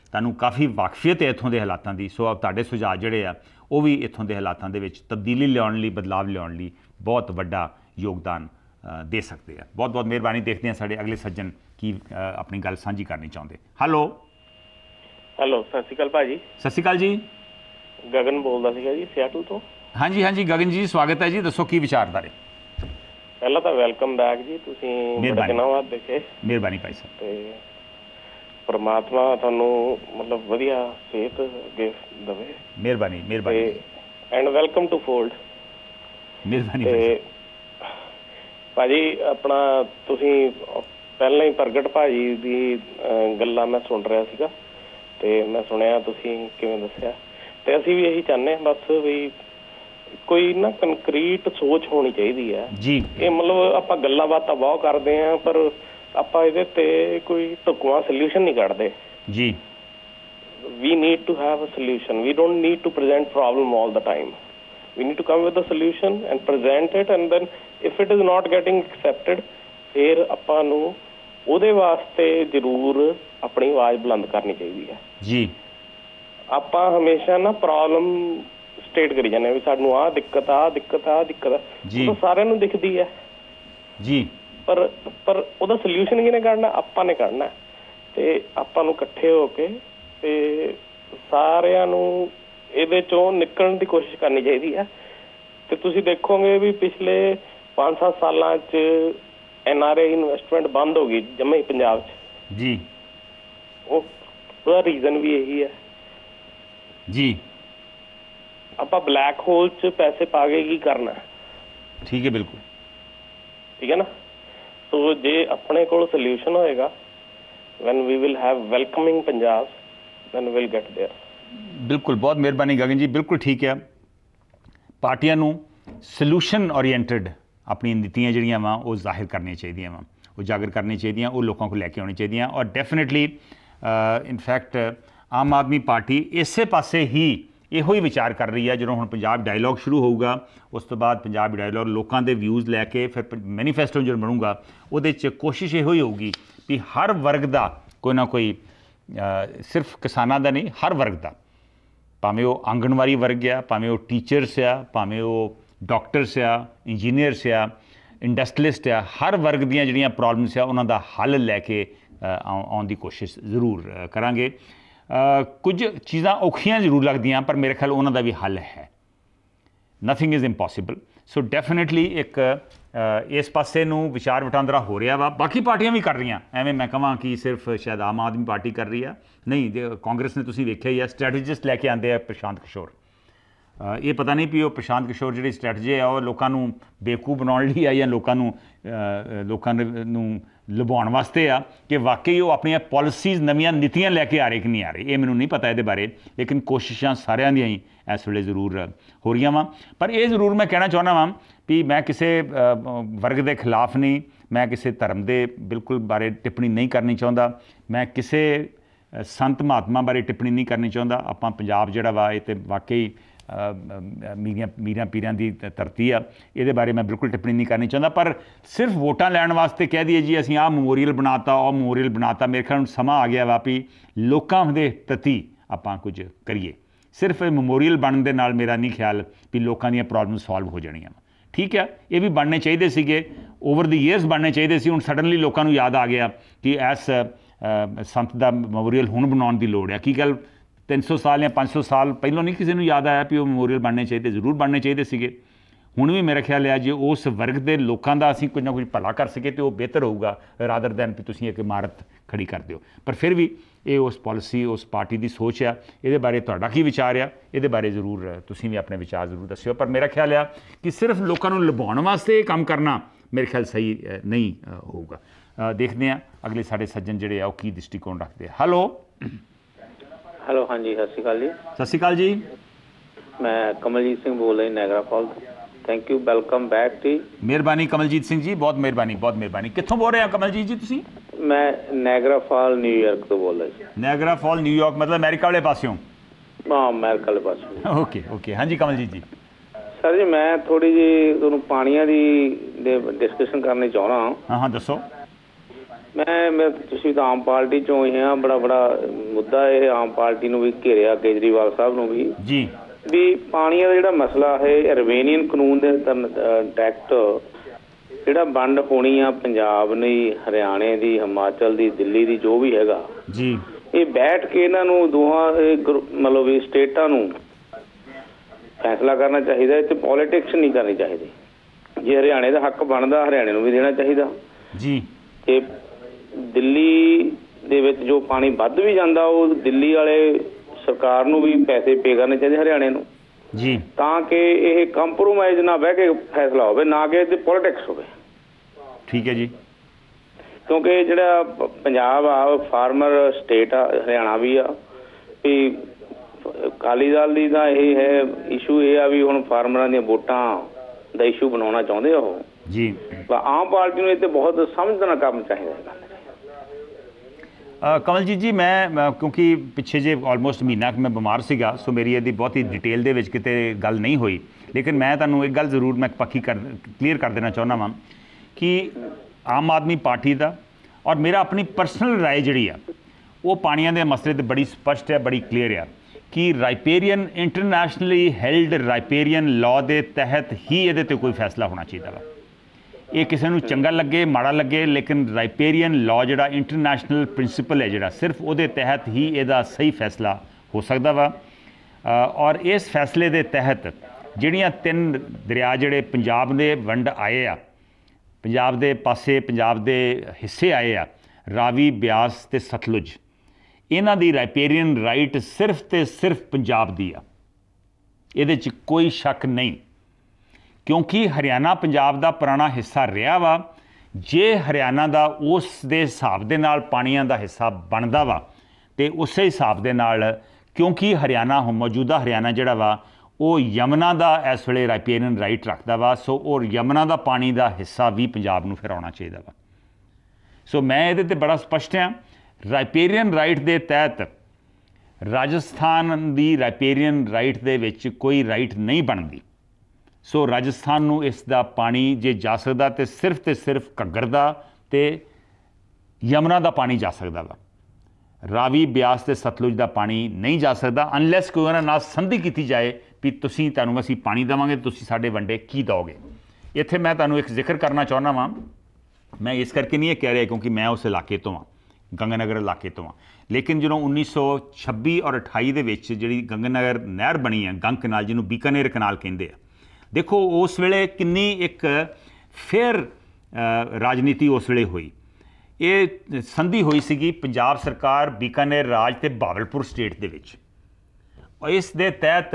ਤੁਹਾਨੂੰ ਕਾਫੀ ਵਾਕਫੀਅਤ ਹੈ ਇੱਥੋਂ ਦੇ ਹਾਲਾਤਾਂ ਦੀ। ਸੋ ਤੁਹਾਡੇ ਸੁਝਾਅ ਜਿਹੜੇ ਆ ਉਹ ਵੀ ਇੱਥੋਂ ਦੇ ਹਾਲਾਤਾਂ ਦੇ ਵਿੱਚ ਤਬਦੀਲੀ ਲਿਆਉਣ ਲਈ, ਬਦਲਾਵ ਲਿਆਉਣ ਲਈ ਬਹੁਤ ਵੱਡਾ ਯੋਗਦਾਨ ਦੇ ਸਕਦੇ ਆ। ਬਹੁਤ ਬਹੁਤ ਮਿਹਰਬਾਨੀ। ਦੇਖਦੇ ਹਾਂ ਸਾਡੇ ਅਗਲੇ ਸੱਜਣ ਕੀ ਆਪਣੀ ਗੱਲ ਸਾਂਝੀ ਕਰਨੀ ਚਾਹੁੰਦੇ। ਹੈਲੋ ਹੈਲੋ, ਸਤਿ ਸ਼੍ਰੀ ਅਕਾਲ ਭਾਜੀ। ਸਤਿ ਸ਼੍ਰੀ ਅਕਾਲ ਜੀ। ਗਗਨ ਬੋਲਦਾ ਸੀਗਾ ਜੀ, ਸਿਆਟਲ ਤੋਂ। ਹਾਂਜੀ ਹਾਂਜੀ ਗਗਨ ਜੀ, ਸਵਾਗਤ ਹੈ ਜੀ। ਦੱਸੋ ਕੀ ਵਿਚਾਰਧਾਰੇ। ਪਹਿਲਾਂ ਤਾਂ ਵੈਲਕਮ ਬੈਕ ਜੀ, ਤੁਸੀਂ ਬੜੇ ਦਿਨਾਂ ਬਾਅਦ ਦੇਖੇ। ਮਿਹਰਬਾਨੀ ਭਾਈ ਸਾਹਿਬ। ਤੇ ਪਰਮਾਤਮਾ ਤੁਹਾਨੂੰ ਮਤਲਬ ਵਧੀਆ ਸਿਹਤ ਅੱਗੇ ਦੇਵੇ। ਮਿਹਰਬਾਨੀ ਮਿਹਰਬਾਨੀ। And welcome twofold. ਮਿਹਰਬਾਨੀ। ਤੇ ਭਾਜੀ ਆਪਣਾ ਤੁਸੀਂ ਪਹਿਲਾਂ ਹੀ ਪ੍ਰਗਟ ਭਾਜੀ ਦੀ ਗੱਲਾਂ ਮੈਂ ਸੁਣ ਰਿਹਾ ਸੀਗਾ, ਤੇ ਮੈਂ ਸੁਣਿਆ ਤੁਸੀਂ ਕਿਵੇਂ ਦੱਸਿਆ, ਤੇ ਅਸੀਂ ਵੀ ਇਹੀ ਚਾਹੁੰਦੇ ਹਾਂ ਬਸ ਵੀ ਕੋਈ ਨਾ ਕੰਕਰੀਟ ਸੋਚ ਹੋਣੀ ਚਾਹੀਦੀ ਹੈ ਜੀ। ਇਹ ਮਤਲਬ ਆਪਾਂ ਗੱਲਾਂ ਬਾਤਾਂ ਬਹੁਤ ਕਰਦੇ ਹਾਂ ਪਰ ਆਪਾਂ ਇਹਦੇ ਤੇ ਕੋਈ ਢੁਕਵਾਂ ਸੋਲਿਊਸ਼ਨ ਨਹੀਂ ਕੱਢਦੇ ਜੀ। we need to have a solution. We don't need to present problem all the time. We need to come with a solution and present it, and then if it is not getting accepted, ਫਿਰ ਆਪਾਂ ਨੂੰ ਉਹਦੇ ਵਾਸਤੇ ਜ਼ਰੂਰ ਆਪਣੀ ਆਵਾਜ਼ ਬੁਲੰਦ ਕਰਨੀ ਚਾਹੀਦੀ ਹੈ ਜੀ। ਆਪਾਂ ਹਮੇਸ਼ਾ ਨਾ ਪ੍ਰੋਬਲਮ ਸਟੇਟ ਕਰੀ ਜਾਂਦੇ ਵੀ ਸਾਨੂੰ ਆਹ ਦਿੱਕਤ ਆ ਜੀ। ਉਹ ਸਾਰਿਆਂ ਨੂੰ ਦਿਖਦੀ ਹੈ ਜੀ, ਪਰ ਉਹਦਾ ਸੋਲਿਊਸ਼ਨ ਕਿਹਨੇ ਕੱਢਣਾ? ਆਪਾਂ ਨੇ ਕੱਢਣਾ। ਤੇ ਆਪਾਂ ਨੂੰ ਇਕੱਠੇ ਹੋ ਕੇ ਤੇ ਸਾਰਿਆਂ ਨੂੰ ਇਹਦੇ ਚੋਂ ਨਿਕਲਣ ਦੀ ਕੋਸ਼ਿਸ਼ ਕਰਨੀ ਚਾਹੀਦੀ ਹੈ। ਤੇ ਤੁਸੀਂ ਦੇਖੋਗੇ ਵੀ ਪਿਛਲੇ 5-7 ਸਾਲਾਂ 'ਚ NRI ਇਨਵੈਸਟਮੈਂਟ ਬੰਦ ਹੋ ਗਈ ਜੰਮੇ ਹੀ ਪੰਜਾਬ 'ਚ ਜੀ। ਉਹਦਾ ਰੀਜ਼ਨ ਵੀ ਇਹੀ ਹੈ ਜੀ। ਆਪਾਂ ਬਲੈਕ ਹੋਲ 'ਚ ਪੈਸੇ ਪਾ ਕੇ ਕੀ ਕਰਨਾ? ਠੀਕ ਹੈ, ਬਿਲਕੁਲ ਠੀਕ ਹੈ ਨਾ। ਸੋ ਜੇ ਆਪਣੇ ਕੋਲ ਸੋਲਿਊਸ਼ਨ ਹੋਏਗਾ, when we will have welcoming Punjab, then we'll get there. ਬਿਲਕੁਲ, ਬਹੁਤ ਮਿਹਰਬਾਨੀ ਗਗਨ ਜੀ। ਬਿਲਕੁਲ ਠੀਕ ਹੈ। ਪਾਰਟੀਆਂ ਨੂੰ ਸੋਲਿਊਸ਼ਨ ਓਰੀਐਂਟਡ ਆਪਣੀਆਂ ਨੀਤੀਆਂ ਜਿਹੜੀਆਂ ਵਾ ਉਹ ਜ਼ਾਹਿਰ ਕਰਨੀਆਂ ਚਾਹੀਦੀਆਂ ਵਾ, ਉਜਾਗਰ ਕਰਨੀਆਂ ਚਾਹੀਦੀਆਂ, ਉਹ ਲੋਕਾਂ ਕੋਲ ਲੈ ਕੇ ਆਉਣੀ ਚਾਹੀਦੀਆਂ। ਔਰ definitely in fact Aam Aadmi party ਇਸੇ ਪਾਸੇ ਹੀ ਇਹੋ ਹੀ ਵਿਚਾਰ ਕਰ ਰਹੀ ਹੈ। ਜਦੋਂ ਹੁਣ ਪੰਜਾਬ ਡਾਇਲੋਗ ਸ਼ੁਰੂ ਹੋਊਗਾ, ਉਸ ਤੋਂ ਬਾਅਦ ਪੰਜਾਬ ਡਾਇਲੋਗ ਲੋਕਾਂ ਦੇ ਵਿਊਜ਼ ਲੈ ਕੇ ਫਿਰ ਮੈਨੀਫੈਸਟੋ ਜਦੋਂ ਬਣੂਗਾ, ਉਹਦੇ 'ਚ ਕੋਸ਼ਿਸ਼ ਇਹੋ ਹੀ ਹੋਊਗੀ ਵੀ ਹਰ ਵਰਗ ਦਾ ਕੋਈ ਨਾ ਕੋਈ, ਸਿਰਫ ਕਿਸਾਨਾਂ ਦਾ ਨਹੀਂ, ਹਰ ਵਰਗ ਦਾ, ਭਾਵੇਂ ਉਹ ਆਂਗਣਵਾੜੀ ਵਰਗ ਆ, ਭਾਵੇਂ ਉਹ ਟੀਚਰਸ ਆ, ਭਾਵੇਂ ਉਹ ਡਾਕਟਰਸ ਆ, ਇੰਜੀਨੀਅਰਸ ਆ, ਇੰਡਸਟਰੀਲਿਸਟ ਆ, ਹਰ ਵਰਗ ਦੀਆਂ ਜਿਹੜੀਆਂ ਪ੍ਰੋਬਲਮਸ ਆ ਉਹਨਾਂ ਦਾ ਹੱਲ ਲੈ ਕੇ ਆਉਣ ਦੀ ਕੋਸ਼ਿਸ਼ ਜ਼ਰੂਰ ਕਰਾਂਗੇ। ਕੁਝ ਚੀਜ਼ਾਂ ਔਖੀਆਂ ਜ਼ਰੂਰ ਲੱਗਦੀਆਂ, ਪਰ ਮੇਰੇ ਖਿਆਲ ਉਹਨਾਂ ਦਾ ਵੀ ਹੱਲ ਹੈ। Nothing is impossible. So definitely ਇੱਕ ਇਸ ਪਾਸੇ ਨੂੰ ਵਿਚਾਰ ਵਟਾਂਦਰਾ ਹੋ ਰਿਹਾ ਵਾ। ਬਾਕੀ ਪਾਰਟੀਆਂ ਵੀ ਕਰ ਰਹੀਆਂ, ਐਵੇਂ ਮੈਂ ਕਹਾਂ ਕਿ ਸਿਰਫ ਸ਼ਾਇਦ ਆਮ ਆਦਮੀ ਪਾਰਟੀ ਕਰ ਰਹੀ ਆ, ਨਹੀਂ। ਕਾਂਗਰਸ ਨੇ ਤੁਸੀਂ ਵੇਖਿਆ ਹੀ ਆ, ਸਟ੍ਰੈਟੇਜਿਸਟ ਲੈ ਕੇ ਆਉਂਦੇ ਆ ਪ੍ਰਸ਼ਾਂਤ ਕਿਸ਼ੋਰ। ਇਹ ਪਤਾ ਨਹੀਂ ਵੀ ਉਹ ਪ੍ਰਸ਼ਾਂਤ ਕਿਸ਼ੋਰ ਜਿਹੜੀ ਸਟ੍ਰੈਟਜੀ ਆ ਉਹ ਲੋਕਾਂ ਨੂੰ ਬੇਵਕੂਫ ਬਣਾਉਣ ਲਈ ਆ ਜਾਂ ਲੋਕਾਂ ਨੂੰ ਲੁਭਾਉਣ ਵਾਸਤੇ ਆ, ਕਿ ਵਾਕਈ ਉਹ ਆਪਣੀਆਂ ਪਾਲਿਸੀਜ਼, ਨਵੀਆਂ ਨੀਤੀਆਂ ਲੈ ਕੇ ਆ ਰਹੇ ਕਿ ਨਹੀਂ ਆ ਰਹੇ, ਇਹ ਮੈਨੂੰ ਨਹੀਂ ਪਤਾ ਇਹਦੇ ਬਾਰੇ। ਲੇਕਿਨ ਕੋਸ਼ਿਸ਼ਾਂ ਸਾਰਿਆਂ ਦੀਆਂ ਹੀ ਇਸ ਵੇਲੇ ਜ਼ਰੂਰ ਹੋ ਰਹੀਆਂ ਵਾ। ਪਰ ਇਹ ਜ਼ਰੂਰ ਮੈਂ ਕਹਿਣਾ ਚਾਹੁੰਦਾ ਵਾਂ ਵੀ ਮੈਂ ਕਿਸੇ ਵਰਗ ਦੇ ਖਿਲਾਫ ਨਹੀਂ, ਮੈਂ ਕਿਸੇ ਧਰਮ ਦੇ ਬਿਲਕੁਲ ਬਾਰੇ ਟਿੱਪਣੀ ਨਹੀਂ ਕਰਨੀ ਚਾਹੁੰਦਾ, ਮੈਂ ਕਿਸੇ ਸੰਤ ਮਹਾਤਮਾ ਬਾਰੇ ਟਿੱਪਣੀ ਨਹੀਂ ਕਰਨੀ ਚਾਹੁੰਦਾ। ਆਪਾਂ ਪੰਜਾਬ ਜਿਹੜਾ ਵਾ ਇਹ ਤਾਂ ਵਾਕਈ ਮੀਰਾਂ ਪੀਰਾਂ ਦੀ ਧਰਤੀ ਆ, ਇਹਦੇ ਬਾਰੇ ਮੈਂ ਬਿਲਕੁਲ ਟਿੱਪਣੀ ਨਹੀਂ ਕਰਨੀ ਚਾਹੁੰਦਾ। ਪਰ ਸਿਰਫ ਵੋਟਾਂ ਲੈਣ ਵਾਸਤੇ ਕਹਿ ਦਈਏ ਜੀ ਅਸੀਂ ਆਹ ਮੈਮੋਰੀਅਲ ਬਣਾਤਾ, ਉਹ ਮੈਮੋਰੀਅਲ ਬਣਾਤਾ, ਮੇਰੇ ਖਿਆਲ ਸਮਾਂ ਆ ਗਿਆ ਵਾ ਵੀ ਲੋਕਾਂ ਦੇ ਪ੍ਰਤੀ ਆਪਾਂ ਕੁਝ ਕਰੀਏ। ਸਿਰਫ ਮੈਮੋਰੀਅਲ ਬਣਨ ਦੇ ਨਾਲ ਮੇਰਾ ਨਹੀਂ ਖਿਆਲ ਵੀ ਲੋਕਾਂ ਦੀਆਂ ਪ੍ਰੋਬਲਮ ਸੋਲਵ ਹੋ ਜਾਣੀਆਂ। ਠੀਕ ਹੈ, ਇਹ ਵੀ ਬਣਨੇ ਚਾਹੀਦੇ ਸੀਗੇ, ਓਵਰ ਦੀ ਈਅਰਸ ਬਣਨੇ ਚਾਹੀਦੇ ਸੀ। ਹੁਣ ਸਡਨਲੀ ਲੋਕਾਂ ਨੂੰ ਯਾਦ ਆ ਗਿਆ ਕਿ ਇਸ ਸੰਤ ਦਾ ਮੈਮੋਰੀਅਲ ਹੁਣ ਬਣਾਉਣ ਦੀ ਲੋੜ ਹੈ। ਕੀ ਗੱਲ 300 ਸਾਲ ਜਾਂ 500 ਸਾਲ ਪਹਿਲਾਂ ਨਹੀਂ ਕਿਸੇ ਨੂੰ ਯਾਦ ਆਇਆ ਵੀ ਉਹ ਮੈਮੋਰੀਅਲ ਬਣਨੇ ਚਾਹੀਦੇ? ਜ਼ਰੂਰ ਬਣਨੇ ਚਾਹੀਦੇ ਸੀਗੇ। ਹੁਣ ਵੀ ਮੇਰਾ ਖਿਆਲ ਹੈ ਜੇ ਉਸ ਵਰਗ ਦੇ ਲੋਕਾਂ ਦਾ ਅਸੀਂ ਕੁਝ ਨਾ ਕੁਝ ਭਲਾ ਕਰ ਸਕੇ ਤਾਂ ਉਹ ਬਿਹਤਰ ਹੋਊਗਾ, ਰਾਦਰ ਦੈਨ ਵੀ ਤੁਸੀਂ ਇੱਕ ਇਮਾਰਤ ਖੜੀ ਕਰ ਦਿਓ। ਪਰ ਫਿਰ ਵੀ ਇਹ ਉਸ ਪਾਲਿਸੀ, ਉਸ ਪਾਰਟੀ ਦੀ ਸੋਚ ਆ। ਇਹਦੇ ਬਾਰੇ ਤੁਹਾਡਾ ਕੀ ਵਿਚਾਰ ਆ? ਇਹਦੇ ਬਾਰੇ ਜ਼ਰੂਰ ਤੁਸੀਂ ਵੀ ਆਪਣੇ ਵਿਚਾਰ ਜ਼ਰੂਰ ਦੱਸਿਓ। ਪਰ ਮੇਰਾ ਖਿਆਲ ਆ ਕਿ ਸਿਰਫ ਲੋਕਾਂ ਨੂੰ ਲੁਭਾਉਣ ਵਾਸਤੇ ਇਹ ਕੰਮ ਕਰਨਾ ਮੇਰੇ ਖਿਆਲ ਸਹੀ ਨਹੀਂ ਹੋਊਗਾ। ਦੇਖਦੇ ਹਾਂ ਅਗਲੇ ਸਾਡੇ ਸੱਜਣ ਜਿਹੜੇ ਆ ਉਹ ਕੀ ਦ੍ਰਿਸ਼ਟੀਕੋਣ ਰੱਖਦੇ ਆ। ਹੈਲੋ ਹੈਲੋ, ਹਾਂਜੀ, ਸਤਿ ਸ਼੍ਰੀ ਅਕਾਲ ਜੀ। ਸਤਿ ਸ਼੍ਰੀ ਅਕਾਲ ਜੀ। ਮੈਂ ਕਮਲਜੀਤ ਸਿੰਘ ਬੋਲ ਰਿਹਾ, Niagara Fall. Thank you, welcome back ਜੀ। ਮਿਹਰਬਾਨੀ ਕਮਲਜੀਤ ਸਿੰਘ ਜੀ, ਬਹੁਤ ਮਿਹਰਬਾਨੀ, ਬਹੁਤ ਮਿਹਰਬਾਨੀ। ਕਿੱਥੋਂ ਬੋਲ ਰਹੇ ਆ ਕਮਲਜੀਤ ਜੀ ਤੁਸੀਂ? ਮੈਂ ਨਾਇਗਰਾ ਫਾਲ ਨਿਊਯਾਰਕ ਤੋਂ ਬੋਲ ਰਿਹਾ ਜੀ। ਨਾਇਗਰਾ ਫਾਲ ਨਿਊਯਾਰਕ, ਮਤਲਬ ਅਮਰੀਕਾ ਵਾਲੇ ਪਾਸਿਓਂ? ਹਾਂ, ਅਮਰੀਕਾ ਵਾਲੇ ਪਾਸਿਓਂ। ਓਕੇ ਓਕੇ, ਹਾਂਜੀ ਕਮਲਜੀਤ ਜੀ। ਸਰ ਜੀ, ਮੈਂ ਥੋੜੀ ਜਿਹੀ ਤੁਹਾਨੂੰ ਪਾਣੀਆਂ ਦੀ ਡਿਸਕਸ਼ਨ ਕਰਨੀ ਚਾਹੁੰਦਾ। ਹਾਂ ਹਾਂ, ਦੱਸੋ। ਮੈਂ ਤੁਸੀਂ ਤਾਂ ਆਮ ਪਾਰਟੀ ਚੋਂ ਹੀ ਆ, ਬੜਾ ਮੁੱਦਾ ਇਹ ਆਮ ਪਾਰਟੀ ਨੂੰ ਵੀ ਘੇਰਿਆ, ਕੇਜਰੀਵਾਲ ਸਾਹਿਬ ਨੂੰ ਵੀ ਜੀ, ਵੀ ਪਾਣੀ ਦਾ ਜਿਹੜਾ ਮਸਲਾ ਹੈ ਰਵੇਨੀਅਨ ਕਾਨੂੰਨ ਦੇ ਟੈਕਟ ਜਿਹੜਾ ਵੰਡ ਹੋਣੀ ਆ ਪੰਜਾਬ ਦੀ, ਹਰਿਆਣੇ ਦੀ, ਹਿਮਾਚਲ ਦੀ, ਦਿੱਲੀ ਦੀ, ਜੋ ਵੀ ਹੈਗਾ ਜੀ, ਇਹ ਬੈਠ ਕੇ ਇਹਨਾਂ ਨੂੰ ਦੋਹਾਂ ਮਤਲਬ ਵੀ ਸਟੇਟਾਂ ਨੂੰ ਫੈਸਲਾ ਕਰਨਾ ਚਾਹੀਦਾ। ਇੱਥੇ ਪੋਲੀਟਿਕਸ ਨਹੀਂ ਕਰਨੀ ਚਾਹੀਦੀ। ਜੇ ਹਰਿਆਣੇ ਦਾ ਹੱਕ ਬਣਦਾ ਹਰਿਆਣੇ ਨੂੰ ਵੀ ਦੇਣਾ ਚਾਹੀਦਾ ਜੀ। ਤੇ ਦਿੱਲੀ ਦੇ ਵਿੱਚ ਜੋ ਪਾਣੀ ਵੱਧ ਵੀ ਜਾਂਦਾ ਉਹ ਦਿੱਲੀ ਵਾਲੇ ਸਰਕਾਰ ਨੂੰ ਵੀ ਪੈਸੇ ਪੇ ਕਰਨੇ ਚਾਹੀਦੇ ਹਰਿਆਣੇ ਨੂੰ ਜੀ, ਤਾਂ ਕਿ ਇਹ ਕੰਪਰੋਮਾਈਜ਼ ਨਾ ਬਹਿ ਕੇ ਫੈਸਲਾ ਹੋਵੇ, ਨਾ ਕਿ ਇਹਦੇ ਪੋਲੀਟਿਕਸ ਹੋਵੇ। ਠੀਕ ਹੈ ਜੀ। ਕਿਉਂਕਿ ਜਿਹੜਾ ਪੰਜਾਬ ਆ ਫਾਰਮਰ ਸਟੇਟ ਆ, ਹਰਿਆਣਾ ਵੀ ਆ, ਵੀ ਅਕਾਲੀ ਦਲ ਦੀ ਤਾਂ ਇਹ ਹੈ ਇਸ਼ੂ ਇਹ ਆ ਵੀ ਹੁਣ ਫਾਰਮਰਾਂ ਦੀਆਂ ਵੋਟਾਂ ਦਾ ਇਸ਼ੂ ਬਣਾਉਣਾ ਚਾਹੁੰਦੇ ਉਹ ਜੀ। ਆਮ ਪਾਰਟੀ ਨੂੰ ਇਹ ਤੇ ਬਹੁਤ ਸਮਝਣਾ ਕੰਮ ਚਾਹੀਦਾ ਹੈ। ਕਮਲਜੀਤ ਜੀ, ਮੈਂ ਕਿਉਂਕਿ ਪਿੱਛੇ ਜੇ ਆਲਮੋਸਟ ਮਹੀਨਾ ਮੈਂ ਬਿਮਾਰ ਸੀਗਾ, ਸੋ ਮੇਰੀ ਇਹਦੀ ਬਹੁਤੀ ਡਿਟੇਲ ਦੇ ਵਿੱਚ ਕਿਤੇ ਗੱਲ ਨਹੀਂ ਹੋਈ, ਲੇਕਿਨ ਮੈਂ ਤੁਹਾਨੂੰ ਇੱਕ ਗੱਲ ਜ਼ਰੂਰ ਮੈਂ ਪੱਕੀ ਕਲੀਅਰ ਕਰ ਦੇਣਾ ਚਾਹੁੰਦਾ ਵਾਂ ਕਿ ਆਮ ਆਦਮੀ ਪਾਰਟੀ ਦਾ ਔਰ ਮੇਰਾ ਆਪਣੀ ਪਰਸਨਲ ਰਾਏ ਜਿਹੜੀ ਆ ਉਹ ਪਾਣੀਆਂ ਦੇ ਮਸਲੇ ਤੇ ਬੜੀ ਸਪਸ਼ਟ ਹੈ, ਬੜੀ ਕਲੀਅਰ ਆ ਕਿ riparian internationally held riparian law ਦੇ ਤਹਿਤ ਹੀ ਇਹਦੇ ਤੇ ਕੋਈ ਫੈਸਲਾ ਹੋਣਾ ਚਾਹੀਦਾ ਵਾ। ਇਹ ਕਿਸੇ ਨੂੰ ਚੰਗਾ ਲੱਗੇ ਮਾੜਾ ਲੱਗੇ, ਲੇਕਿਨ ਰਾਈਪੇਰੀਅਨ ਲਾਅ ਜਿਹੜਾ ਇੰਟਰਨੈਸ਼ਨਲ ਪ੍ਰਿੰਸੀਪਲ ਹੈ ਜਿਹੜਾ, ਸਿਰਫ ਉਹਦੇ ਤਹਿਤ ਹੀ ਇਹਦਾ ਸਹੀ ਫੈਸਲਾ ਹੋ ਸਕਦਾ ਵਾ। ਔਰ ਇਸ ਫੈਸਲੇ ਦੇ ਤਹਿਤ ਜਿਹੜੀਆਂ 3 ਦਰਿਆ ਜਿਹੜੇ ਪੰਜਾਬ ਦੇ ਵੰਡ ਆਏ ਆ, ਪੰਜਾਬ ਦੇ ਪਾਸੇ ਪੰਜਾਬ ਦੇ ਹਿੱਸੇ ਆਏ ਆ, ਰਾਵੀ, ਬਿਆਸ ਤੇ ਸਤਲੁਜ, ਇਹਨਾਂ ਦੀ ਰਾਈਪੇਰੀਅਨ ਰਾਈਟ ਸਿਰਫ ਤੇ ਸਿਰਫ ਪੰਜਾਬ ਦੀ ਆ, ਇਹਦੇ 'ਚ ਕੋਈ ਸ਼ੱਕ ਨਹੀਂ। ਕਿਉਂਕਿ ਹਰਿਆਣਾ ਪੰਜਾਬ ਦਾ ਪੁਰਾਣਾ ਹਿੱਸਾ ਰਿਹਾ ਵਾ। ਜੇ ਹਰਿਆਣਾ ਦਾ ਉਸ ਦੇ ਹਿਸਾਬ ਦੇ ਨਾਲ ਪਾਣੀਆਂ ਦਾ ਹਿੱਸਾ ਬਣਦਾ ਵਾ ਤੇ ਉਸੇ ਹਿਸਾਬ ਦੇ ਨਾਲ, ਕਿਉਂਕਿ ਹਰਿਆਣਾ ਮੌਜੂਦਾ ਹਰਿਆਣਾ ਜਿਹੜਾ ਵਾ ਉਹ ਯਮਨਾ ਦਾ ਇਸ ਵੇਲੇ ਰਾਈਪੇਰੀਅਨ ਰਾਈਟ ਰੱਖਦਾ ਵਾ, ਸੋ ਉਹ ਯਮਨਾ ਦਾ ਪਾਣੀ ਦਾ ਹਿੱਸਾ ਵੀ ਪੰਜਾਬ ਨੂੰ ਫਿਰ ਆਉਣਾ ਚਾਹੀਦਾ ਵਾ। ਸੋ ਮੈਂ ਇਹਦੇ ਤੇ ਬੜਾ ਸਪਸ਼ਟ ਹਾਂ। ਰਾਈਪੇਰੀਅਨ ਰਾਈਟ ਦੇ ਤਹਿਤ ਰਾਜਸਥਾਨ ਦੀ ਰਾਈਪੇਰੀਅਨ ਰਾਈਟ ਦੇ ਵਿੱਚ ਕੋਈ ਰਾਈਟ ਨਹੀਂ ਬਣਦੀ। ਸੋ ਰਾਜਸਥਾਨ ਨੂੰ ਇਸ ਦਾ ਪਾਣੀ ਜੇ ਜਾ ਸਕਦਾ ਤੇ ਸਿਰਫ ਘੱਗਰ ਦਾ ਤੇ ਯਮਨਾ ਦਾ ਪਾਣੀ ਜਾ ਸਕਦਾ ਵਾ। ਰਾਵੀ, ਬਿਆਸ ਤੇ ਸਤਲੁਜ ਦਾ ਪਾਣੀ ਨਹੀਂ ਜਾ ਸਕਦਾ ਅਨਲੈਸ ਕੋਈ ਉਹਨਾਂ ਨਾਲ ਸੰਧੀ ਕੀਤੀ ਜਾਏ ਵੀ ਤੁਹਾਨੂੰ ਅਸੀਂ ਪਾਣੀ ਦੇਵਾਂਗੇ, ਤੁਸੀਂ ਸਾਡੇ ਵੰਡੇ ਕੀ ਦਿਓਗੇ। ਇੱਥੇ ਮੈਂ ਤੁਹਾਨੂੰ ਇੱਕ ਜ਼ਿਕਰ ਕਰਨਾ ਚਾਹੁੰਦਾ ਵਾਂ। ਮੈਂ ਇਸ ਕਰਕੇ ਨਹੀਂ ਇਹ ਕਹਿ ਰਿਹਾ ਕਿਉਂਕਿ ਮੈਂ ਉਸ ਇਲਾਕੇ ਤੋਂ ਹਾਂ, ਗੰਗਾਨਗਰ ਇਲਾਕੇ ਤੋਂ ਹਾਂ, ਲੇਕਿਨ ਜਦੋਂ 1926 ਔਰ 28 ਦੇ ਵਿੱਚ ਜਿਹੜੀ ਗੰਗਾਨਗਰ ਨਹਿਰ ਬਣੀ ਹੈ, ਗੰਗ ਕਨਾਲ, ਜਿਹਨੂੰ ਬੀਕਾਨੇਰ ਕਨਾਲ ਕਹਿੰਦੇ ਆ, ਦੇਖੋ ਉਸ ਵੇਲੇ ਕਿੰਨੀ ਇੱਕ ਫੇਅਰ ਰਾਜਨੀਤੀ ਉਸ ਵੇਲੇ ਹੋਈ। ਇਹ ਸੰਧੀ ਹੋਈ ਸੀਗੀ ਪੰਜਾਬ ਸਰਕਾਰ, ਬੀਕਾਨੇਰ ਰਾਜ ਤੇ ਬਾਵਲਪੁਰ ਸਟੇਟ ਦੇ ਵਿੱਚ। ਇਸ ਦੇ ਤਹਿਤ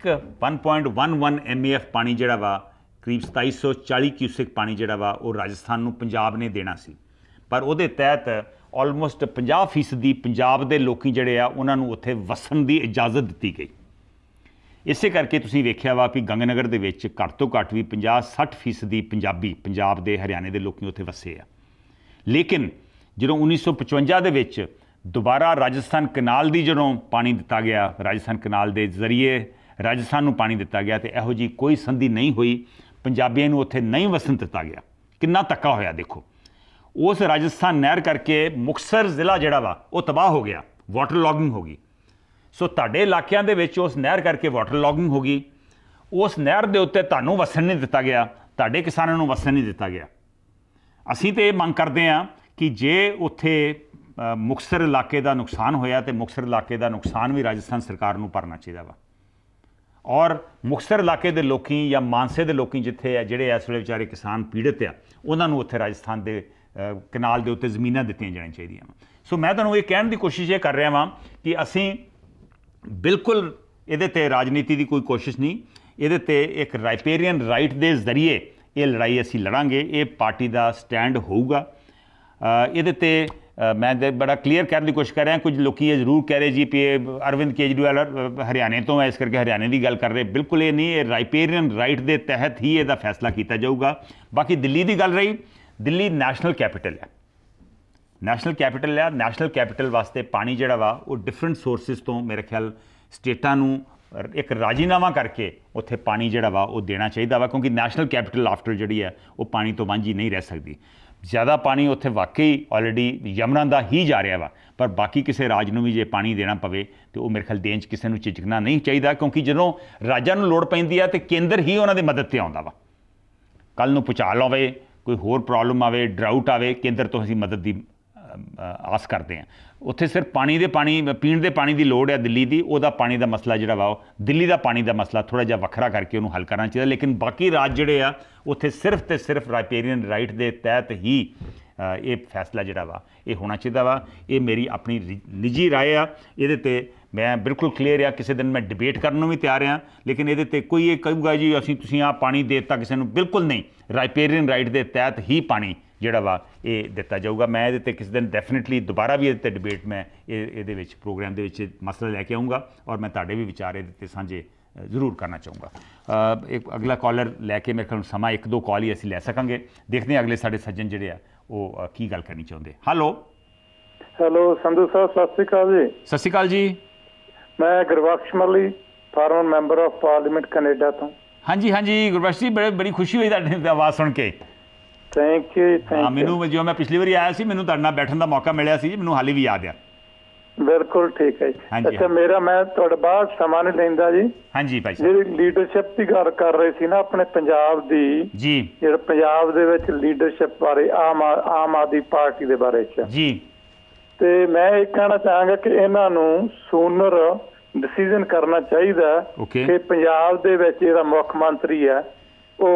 1.11 MEF ਪਾਣੀ ਜਿਹੜਾ ਵਾ, ਕਰੀਬ 2740 ਕਿਊਸਿਕ ਪਾਣੀ ਜਿਹੜਾ ਵਾ ਉਹ ਰਾਜਸਥਾਨ ਨੂੰ ਪੰਜਾਬ ਨੇ ਦੇਣਾ ਸੀ। ਪਰ ਉਹਦੇ ਤਹਿਤ ਆਲਮੋਸਟ 50% ਪੰਜਾਬ ਦੇ ਲੋਕੀ ਜਿਹੜੇ ਆ ਉਹਨਾਂ ਨੂੰ ਉੱਥੇ ਵਸਣ ਦੀ ਇਜਾਜ਼ਤ ਦਿੱਤੀ ਗਈ। ਇਸੇ ਕਰਕੇ ਤੁਸੀਂ ਵੇਖਿਆ ਵਾ ਕਿ ਗੰਗਾਨਗਰ ਦੇ ਵਿੱਚ ਘੱਟ ਤੋਂ ਘੱਟ ਵੀ 50-60% ਪੰਜਾਬੀ ਪੰਜਾਬ ਦੇ, ਹਰਿਆਣੇ ਦੇ ਲੋਕੀ ਉੱਥੇ ਵਸੇ ਆ। ਲੇਕਿਨ ਜਦੋਂ 1955 ਦੇ ਵਿੱਚ ਦੁਬਾਰਾ ਰਾਜਸਥਾਨ ਕਨਾਲ ਦੀ ਜਦੋਂ ਪਾਣੀ ਦਿੱਤਾ ਗਿਆ, ਰਾਜਸਥਾਨ ਕਨਾਲ ਦੇ ਜ਼ਰੀਏ ਰਾਜਸਥਾਨ ਨੂੰ ਪਾਣੀ ਦਿੱਤਾ ਗਿਆ ਤੇ ਇਹੋ ਜਿਹੀ ਕੋਈ ਸੰਧੀ ਨਹੀਂ ਹੋਈ, ਪੰਜਾਬੀਆਂ ਨੂੰ ਉੱਥੇ ਨਹੀਂ ਵਸਣ ਦਿੱਤਾ ਗਿਆ। ਕਿੰਨਾ ਧੱਕਾ ਹੋਇਆ ਦੇਖੋ। ਉਸ ਰਾਜਸਥਾਨ ਨਹਿਰ ਕਰਕੇ ਮੁਕਤਸਰ ਜ਼ਿਲ੍ਹਾ ਜਿਹੜਾ ਵਾ ਉਹ ਤਬਾਹ ਹੋ ਗਿਆ, ਵਾਟਰ ਲੌਗਿੰਗ ਹੋ ਗਈ। ਸੋ ਤੁਹਾਡੇ ਇਲਾਕਿਆਂ ਦੇ ਵਿੱਚ ਉਸ ਨਹਿਰ ਕਰਕੇ ਵਾਟਰ ਲੌਗਿੰਗ ਹੋ ਗਈ। ਉਸ ਨਹਿਰ ਦੇ ਉੱਤੇ ਤੁਹਾਨੂੰ ਵਸਣ ਨਹੀਂ ਦਿੱਤਾ ਗਿਆ, ਤੁਹਾਡੇ ਕਿਸਾਨਾਂ ਨੂੰ ਵਸਣ ਨਹੀਂ ਦਿੱਤਾ ਗਿਆ। ਅਸੀਂ ਤਾਂ ਇਹ ਮੰਗ ਕਰਦੇ ਹਾਂ ਕਿ ਜੇ ਉੱਥੇ ਮੁਕਤਸਰ ਇਲਾਕੇ ਦਾ ਨੁਕਸਾਨ ਹੋਇਆ ਤੇ ਮੁਕਤਸਰ ਇਲਾਕੇ ਦਾ ਨੁਕਸਾਨ ਵੀ ਰਾਜਸਥਾਨ ਸਰਕਾਰ ਨੂੰ ਭਰਨਾ ਚਾਹੀਦਾ ਵਾ। ਔਰ ਮੁਕਤਸਰ ਇਲਾਕੇ ਦੇ ਲੋਕੀ ਜਾਂ ਮਾਨਸੇ ਦੇ ਲੋਕੀ ਜਿੱਥੇ ਆ, ਜਿਹੜੇ ਇਸ ਵੇਲੇ ਵਿਚਾਰੇ ਕਿਸਾਨ ਪੀੜਤ ਆ, ਉਹਨਾਂ ਨੂੰ ਉੱਥੇ ਰਾਜਸਥਾਨ ਦੇ ਕਨਾਲ ਦੇ ਉੱਤੇ ਜ਼ਮੀਨਾਂ ਦਿੱਤੀਆਂ ਜਾਣੀਆਂ ਚਾਹੀਦੀਆਂ ਵਾ। ਸੋ ਮੈਂ ਤੁਹਾਨੂੰ ਇਹ ਕਹਿਣ ਦੀ ਕੋਸ਼ਿਸ਼ ਇਹ ਕਰ ਰਿਹਾ ਵਾਂ ਕਿ ਅਸੀਂ ਬਿਲਕੁਲ ਇਹਦੇ ਤੇ ਰਾਜਨੀਤੀ ਦੀ ਕੋਈ ਕੋਸ਼ਿਸ਼ ਨਹੀਂ, ਇਹਦੇ ਤੇ ਇੱਕ ਰਾਈਪੇਰੀਅਨ ਰਾਈਟ ਦੇ ਜ਼ਰੀਏ ਇਹ ਲੜਾਈ ਅਸੀਂ ਲੜਾਂਗੇ। ਇਹ ਪਾਰਟੀ ਦਾ ਸਟੈਂਡ ਹੋਊਗਾ। ਇਹਦੇ ਤੇ ਮੈਂ ਬੜਾ ਕਲੀਅਰ ਕਰਨ ਦੀ ਕੋਸ਼ਿਸ਼ ਕਰ ਰਿਹਾ। ਕੁਝ ਲੋਕੀ ਇਹ ਜ਼ਰੂਰ ਕਹਿ ਰਹੇ ਜੀ ਵੀ ਅਰਵਿੰਦ ਕੇਜਰੀਵਾਲ ਹਰਿਆਣੇ ਤੋਂ ਹੈ, ਇਸ ਕਰਕੇ ਹਰਿਆਣੇ ਦੀ ਗੱਲ ਕਰ ਰਹੇ। ਬਿਲਕੁਲ ਇਹ ਨਹੀਂ, ਇਹ ਰਾਈਪੇਰੀਅਨ ਰਾਈਟ ਦੇ ਤਹਿਤ ਹੀ ਇਹਦਾ ਫੈਸਲਾ ਕੀਤਾ ਜਾਊਗਾ। ਬਾਕੀ ਦਿੱਲੀ ਦੀ ਗੱਲ ਰਹੀ, ਦਿੱਲੀ ਨੈਸ਼ਨਲ ਕੈਪੀਟਲ ਹੈ, ਨੈਸ਼ਨਲ ਕੈਪੀਟਲ ਆ। ਨੈਸ਼ਨਲ ਕੈਪੀਟਲ ਵਾਸਤੇ ਪਾਣੀ ਜਿਹੜਾ ਵਾ ਉਹ ਡਿਫਰੈਂਟ ਸੋਰਸਿਸ ਤੋਂ ਮੇਰੇ ਖਿਆਲ ਸਟੇਟਾਂ ਨੂੰ ਇੱਕ ਰਾਜੀਨਾਮਾ ਕਰਕੇ ਉੱਥੇ ਪਾਣੀ ਜਿਹੜਾ ਵਾ ਉਹ ਦੇਣਾ ਚਾਹੀਦਾ ਵਾ, ਕਿਉਂਕਿ ਨੈਸ਼ਨਲ ਕੈਪੀਟਲ ਆਫਟਰ ਜਿਹੜੀ ਹੈ ਉਹ ਪਾਣੀ ਤੋਂ ਵਾਂਝੀ ਨਹੀਂ ਰਹਿ ਸਕਦੀ। ज़्यादा पानी उत्थे वाकई ऑलरेडी यमुना का ही जा रहा वा, पर बाकी किसी राज नूं भी जे पानी देना पवे तो वो मेरे ख्याल देण 'च किसी नूं झिझकना नहीं चाहिए, क्योंकि जदों राजां नूं लोड़ पैंदी है तो केंद्र ही उन्हां दी मदद ते आउंदा वा। कल नूं भुचाल आवे, कोई होर प्रॉब्लम आवे, ड्राउट आवे, केंद्र तो असीं मदद की आस करते हैं। उत्थे सिर्फ पानी पीण दे पानी की लोड़ है दिल्ली की, उहदा पानी का मसला जिहड़ा वा दिल्ली का पानी का मसला थोड़ा जिहा वखरा करके उन्होंने हल करना चाहिए। लेकिन बाकी राज जिहड़े आ उत्थे सिर्फ तो सिर्फ राइपेरियन राइट के तहत ही ये फैसला जिहड़ा वा ये होना चाहिए वा। ये मेरी अपनी निजी राय आ, ये ते मैं बिल्कुल क्लीयर आ, किसी दिन मैं डिबेट करने भी तैयार हाँ, लेकिन ये ते कोई ये कहूगा जी असीं तुसीं आ पानी देता किसी नूं, बिल्कुल नहीं। राइपेरियन राइट के तहत ही पानी जिहड़ा वा ये दिता जाऊगा। मैं ये ते किसी दिन डेफिनेटली दोबारा भी ये डिबेट मैं ये प्रोग्राम के मसला लैके आऊँगा और मैं तुहाडे भी विचार ये साझे जरूर करना चाहूँगा। एक अगला कॉलर लैके मेरे ख्याल समा 1-2 कॉल ही असीं लै सकांगे। देखते हैं अगले साडे सज्जन जिहड़े आ वो की गल करनी चाहुंदे। हेलो संधू साहब, सत श्री अकाल जी। सत श्री अकाल जी। मैं Gurbakhsh Malli, former member of parliament Canada तो। हाँ जी गुरबख्श जी, बड़ी खुशी हुई तुहाडी आवाज़ सुन के। Thank you. हाँ, मैनू जो मैं पिछली बारी आया सी, मैनू तुहाडे नाल बैठण दा मौका मिलिया सी, मैनू हाली भी याद आ। बिल्कुल ठीक है जी। अच्छा, मेरा मैं तुहाडे बाहर समा नहीं लैंदा जी। हाँ जी भाई जी, लीडरशिप की गल कर रहे सी ना अपने पंजाब दी जी, जिहड़ा पंजाब दे विच लीडरशिप बारे आम आदमी पार्टी दे बारे च जी, ते मैं ये कहना चाहांगा कि इन्हां नूं सूनर डिसीजन करना चाहिए कि पंजाब दे विच जिहड़ा मुख मंत्री है वो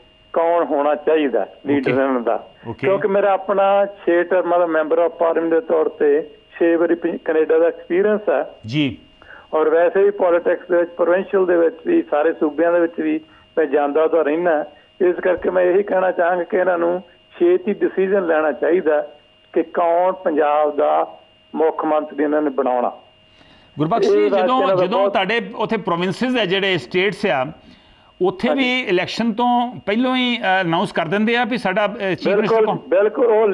कौन होना चाहिए लीडर इन्हां दा। क्योंकि मेरा अपना 6 टर्म मतलब मैंबर ऑफ पार्लियामेंट के तौर पर 6 वारी कनेडा का एक्सपीरियंस है जी, और वैसे भी पॉलिटिक्स दे विच प्रोविंशियल दे विच भी सारे सूबियां दे विच भी मैं जांदा तो रहना। इस करके मैं यही कहना चाहांगा कि इन्हां नूं छेती डिसीजन लेना चाहिए कि कौन पंजाब दा मुख मंत्री इन्हां ने बनाउणा। गुरबख्श जी, ਜਦੋਂ ਤੁਹਾਡੇ ਉੱਥੇ ਪ੍ਰੋਵਿੰਸਿਸ ਹੈ ਜਿਹੜੇ ਸਟੇਟਸ ਆ ਉੱਥੇ ਵੀ ਇਲੈਕਸ਼ਨ ਤੋਂ ਪਹਿਲਾਂ ਹੀ ਅਨਾਉਂਸ ਕਰ ਦਿੰਦੇ ਆ ਵੀ ਸਾਡਾ ਚੀਫ ਮਿਨਿਸਟਰ ਕੌਣ। ਬਿਲਕੁਲ ਉਹ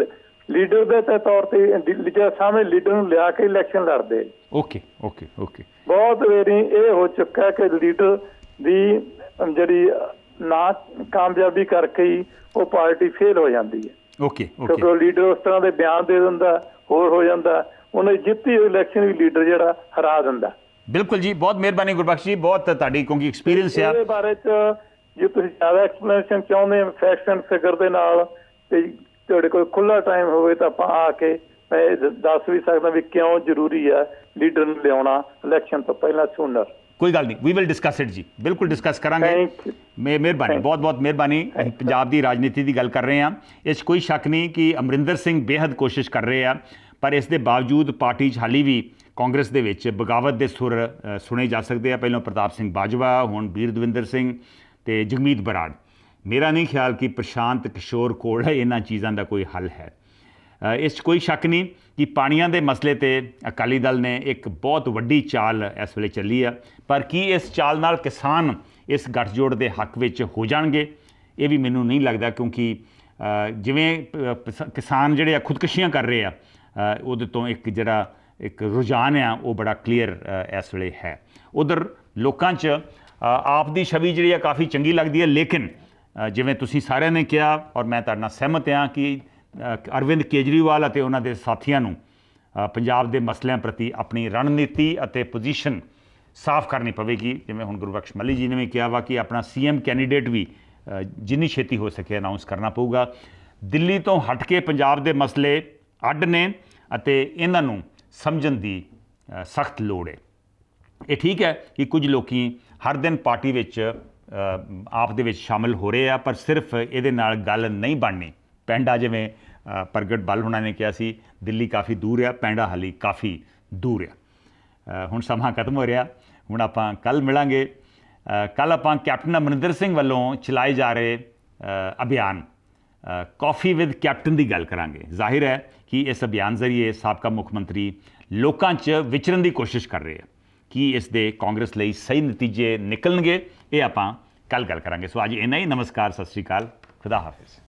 ਲੀਡਰ ਦੇ ਤੌਰ ਤੇ ਜਿਹੜੇ ਸਾਹਮਣੇ ਲੀਡਰ ਨੂੰ ਲਿਆ ਕੇ ਇਲੈਕਸ਼ਨ ਲੜਦੇ। Okay okay okay. ਬਹੁਤ ਵਾਰੀ ਇਹ ਹੋ ਚੁੱਕਾ ਕਿ ਲੀਡਰ ਦੀ ਜਿਹੜੀ ਨਾ ਕਾਮਯਾਬੀ ਕਰਕੇ ਹੀ ਉਹ ਪਾਰਟੀ ਫੇਲ ਹੋ ਜਾਂਦੀ ਹੈ। Okay okay. ਕਿਉਂਕਿ ਉਹ ਲੀਡਰ ਉਸ ਤਰ੍ਹਾਂ ਦੇ ਬਿਆਨ ਦੇ ਦਿੰਦਾ, ਹੋਰ ਹੋ ਜਾਂਦਾ, ਉਹਨੇ ਜਿੱਤੀ ਹੋਈ ਇਲੈਕਸ਼ਨ ਵੀ ਲੀਡਰ ਜਿਹੜਾ ਹਰਾ ਦਿੰਦਾ। बिल्कुल जी, बहुत मेहरबानी गुरबख्श जी, बहुत तुहाडी क्योंकि एक्सपीरियंस है। ਇਹਦੇ ਬਾਰੇ ਚ ਜੇ ਤੁਸੀਂ ਜ਼ਿਆਦਾ ਐਕਸਪਲੇਨੇਸ਼ਨ ਚਾਹੁੰਦੇ ਹੋ ਫੈਕਟ ਐਂਡ ਫਿਗਰ ਦੇ ਨਾਲ ਤੇ ਤੁਹਾਡੇ ਕੋਲ ਖੁੱਲਾ ਟਾਈਮ ਹੋਵੇ ਤਾਂ ਆਪਾਂ ਆ ਕੇ ਮੈਂ ਦੱਸ ਵੀ ਸਕਦਾ ਵੀ ਕਿਉਂ ਜ਼ਰੂਰੀ ਹੈ ਲੀਡਰ ਨੂੰ ਲਿਆਉਣਾ ਇਲੈਕਸ਼ਨ ਤੋਂ ਪਹਿਲਾਂ ਸੂਨਰ। कोई गल नहीं, वी विल डिस्कस इट जी, बिल्कुल डिस्कस करांगे। मेहरबानी, बहुत बहुत मेहरबानी। पंजाब की राजनीति की गल कर रहे हैं, इस कोई शक नहीं कि अमरिंदर सिंह बेहद कोशिश कर रहे हैं, पर इस दे बावजूद पार्टी हाली भी कांग्रेस दे विच बगावत के सुर सुने जा सकते हैं। पहलों प्रताप सिंह बाजवा, हुण बीर दविंदर सिंह ते जगमीत बराड़। मेरा नहीं ख्याल कि प्रशांत किशोर कोल इन्हां चीज़ों का कोई हल है। इस कोई शक नहीं कि पानियां दे मसले ते अकाली दल ने एक बहुत वड्डी चाल इस वेले चली है, पर की इस चाल नाल किसान इस गठजोड़ के हक विच हो जाणगे, ये भी मैनूं नहीं लगता। क्योंकि जिवें किसान जिहड़े खुदकशियां कर रहे हैं उहदे तो एक जिहड़ा एक रुझान है वो बड़ा क्लीयर इस वेले है। उधर लोकां च आप दी छवि जिहड़ी है काफ़ी चंगी लगती है, लेकिन जिवें तुसीं सारिਆਂ ने कहा और मैं तुहाडे नाल सहमत हाँ कि अरविंद केजरीवाल और उन्होंने साथियों नूं पंजाब के मसलों प्रति अपनी रणनीति और पोजीशन साफ करनी पवेगी। जिवें हुण गुरबख्श मल्ली जी ने भी कहा वा कि अपना CM कैंडीडेट भी जिन्नी छेती हो सके अनाउंस करना पऊगा। दिल्ली तो हट के पंजाब के मसले अड ने अते इन्हां नूं समझण दी सख्त लोड़ है। ये ठीक है कि कुछ लोग हर दिन पार्टी विच आप दे विच शामिल हो रहे हैं, पर सिर्फ ये नाल गल नहीं बननी। पैंडा जिवें प्रगट बल होना ने कहा सी दिल्ली काफ़ी दूर है, पैंडा हाली काफ़ी दूर है। हुण समा खत्म हो रहा, हुण आपां कल मिलांगे। कल आपां कैप्टन अमरिंदर सिंह वालों चलाए जा रहे अभियान कॉफ़ी विद कैप्टन की गल करांगे। जाहिर है कि इस अभियान जरिए साबका मुख मंत्री लोकां च विचरण की कोशिश कर रहे हैं कि इस दे कांग्रेस लई सही नतीजे निकलणगे, ये आपां कल गल करांगे। सो अज इन्ना ही। नमस्कार, सत श्री अकाल, खुदा हाफिज़।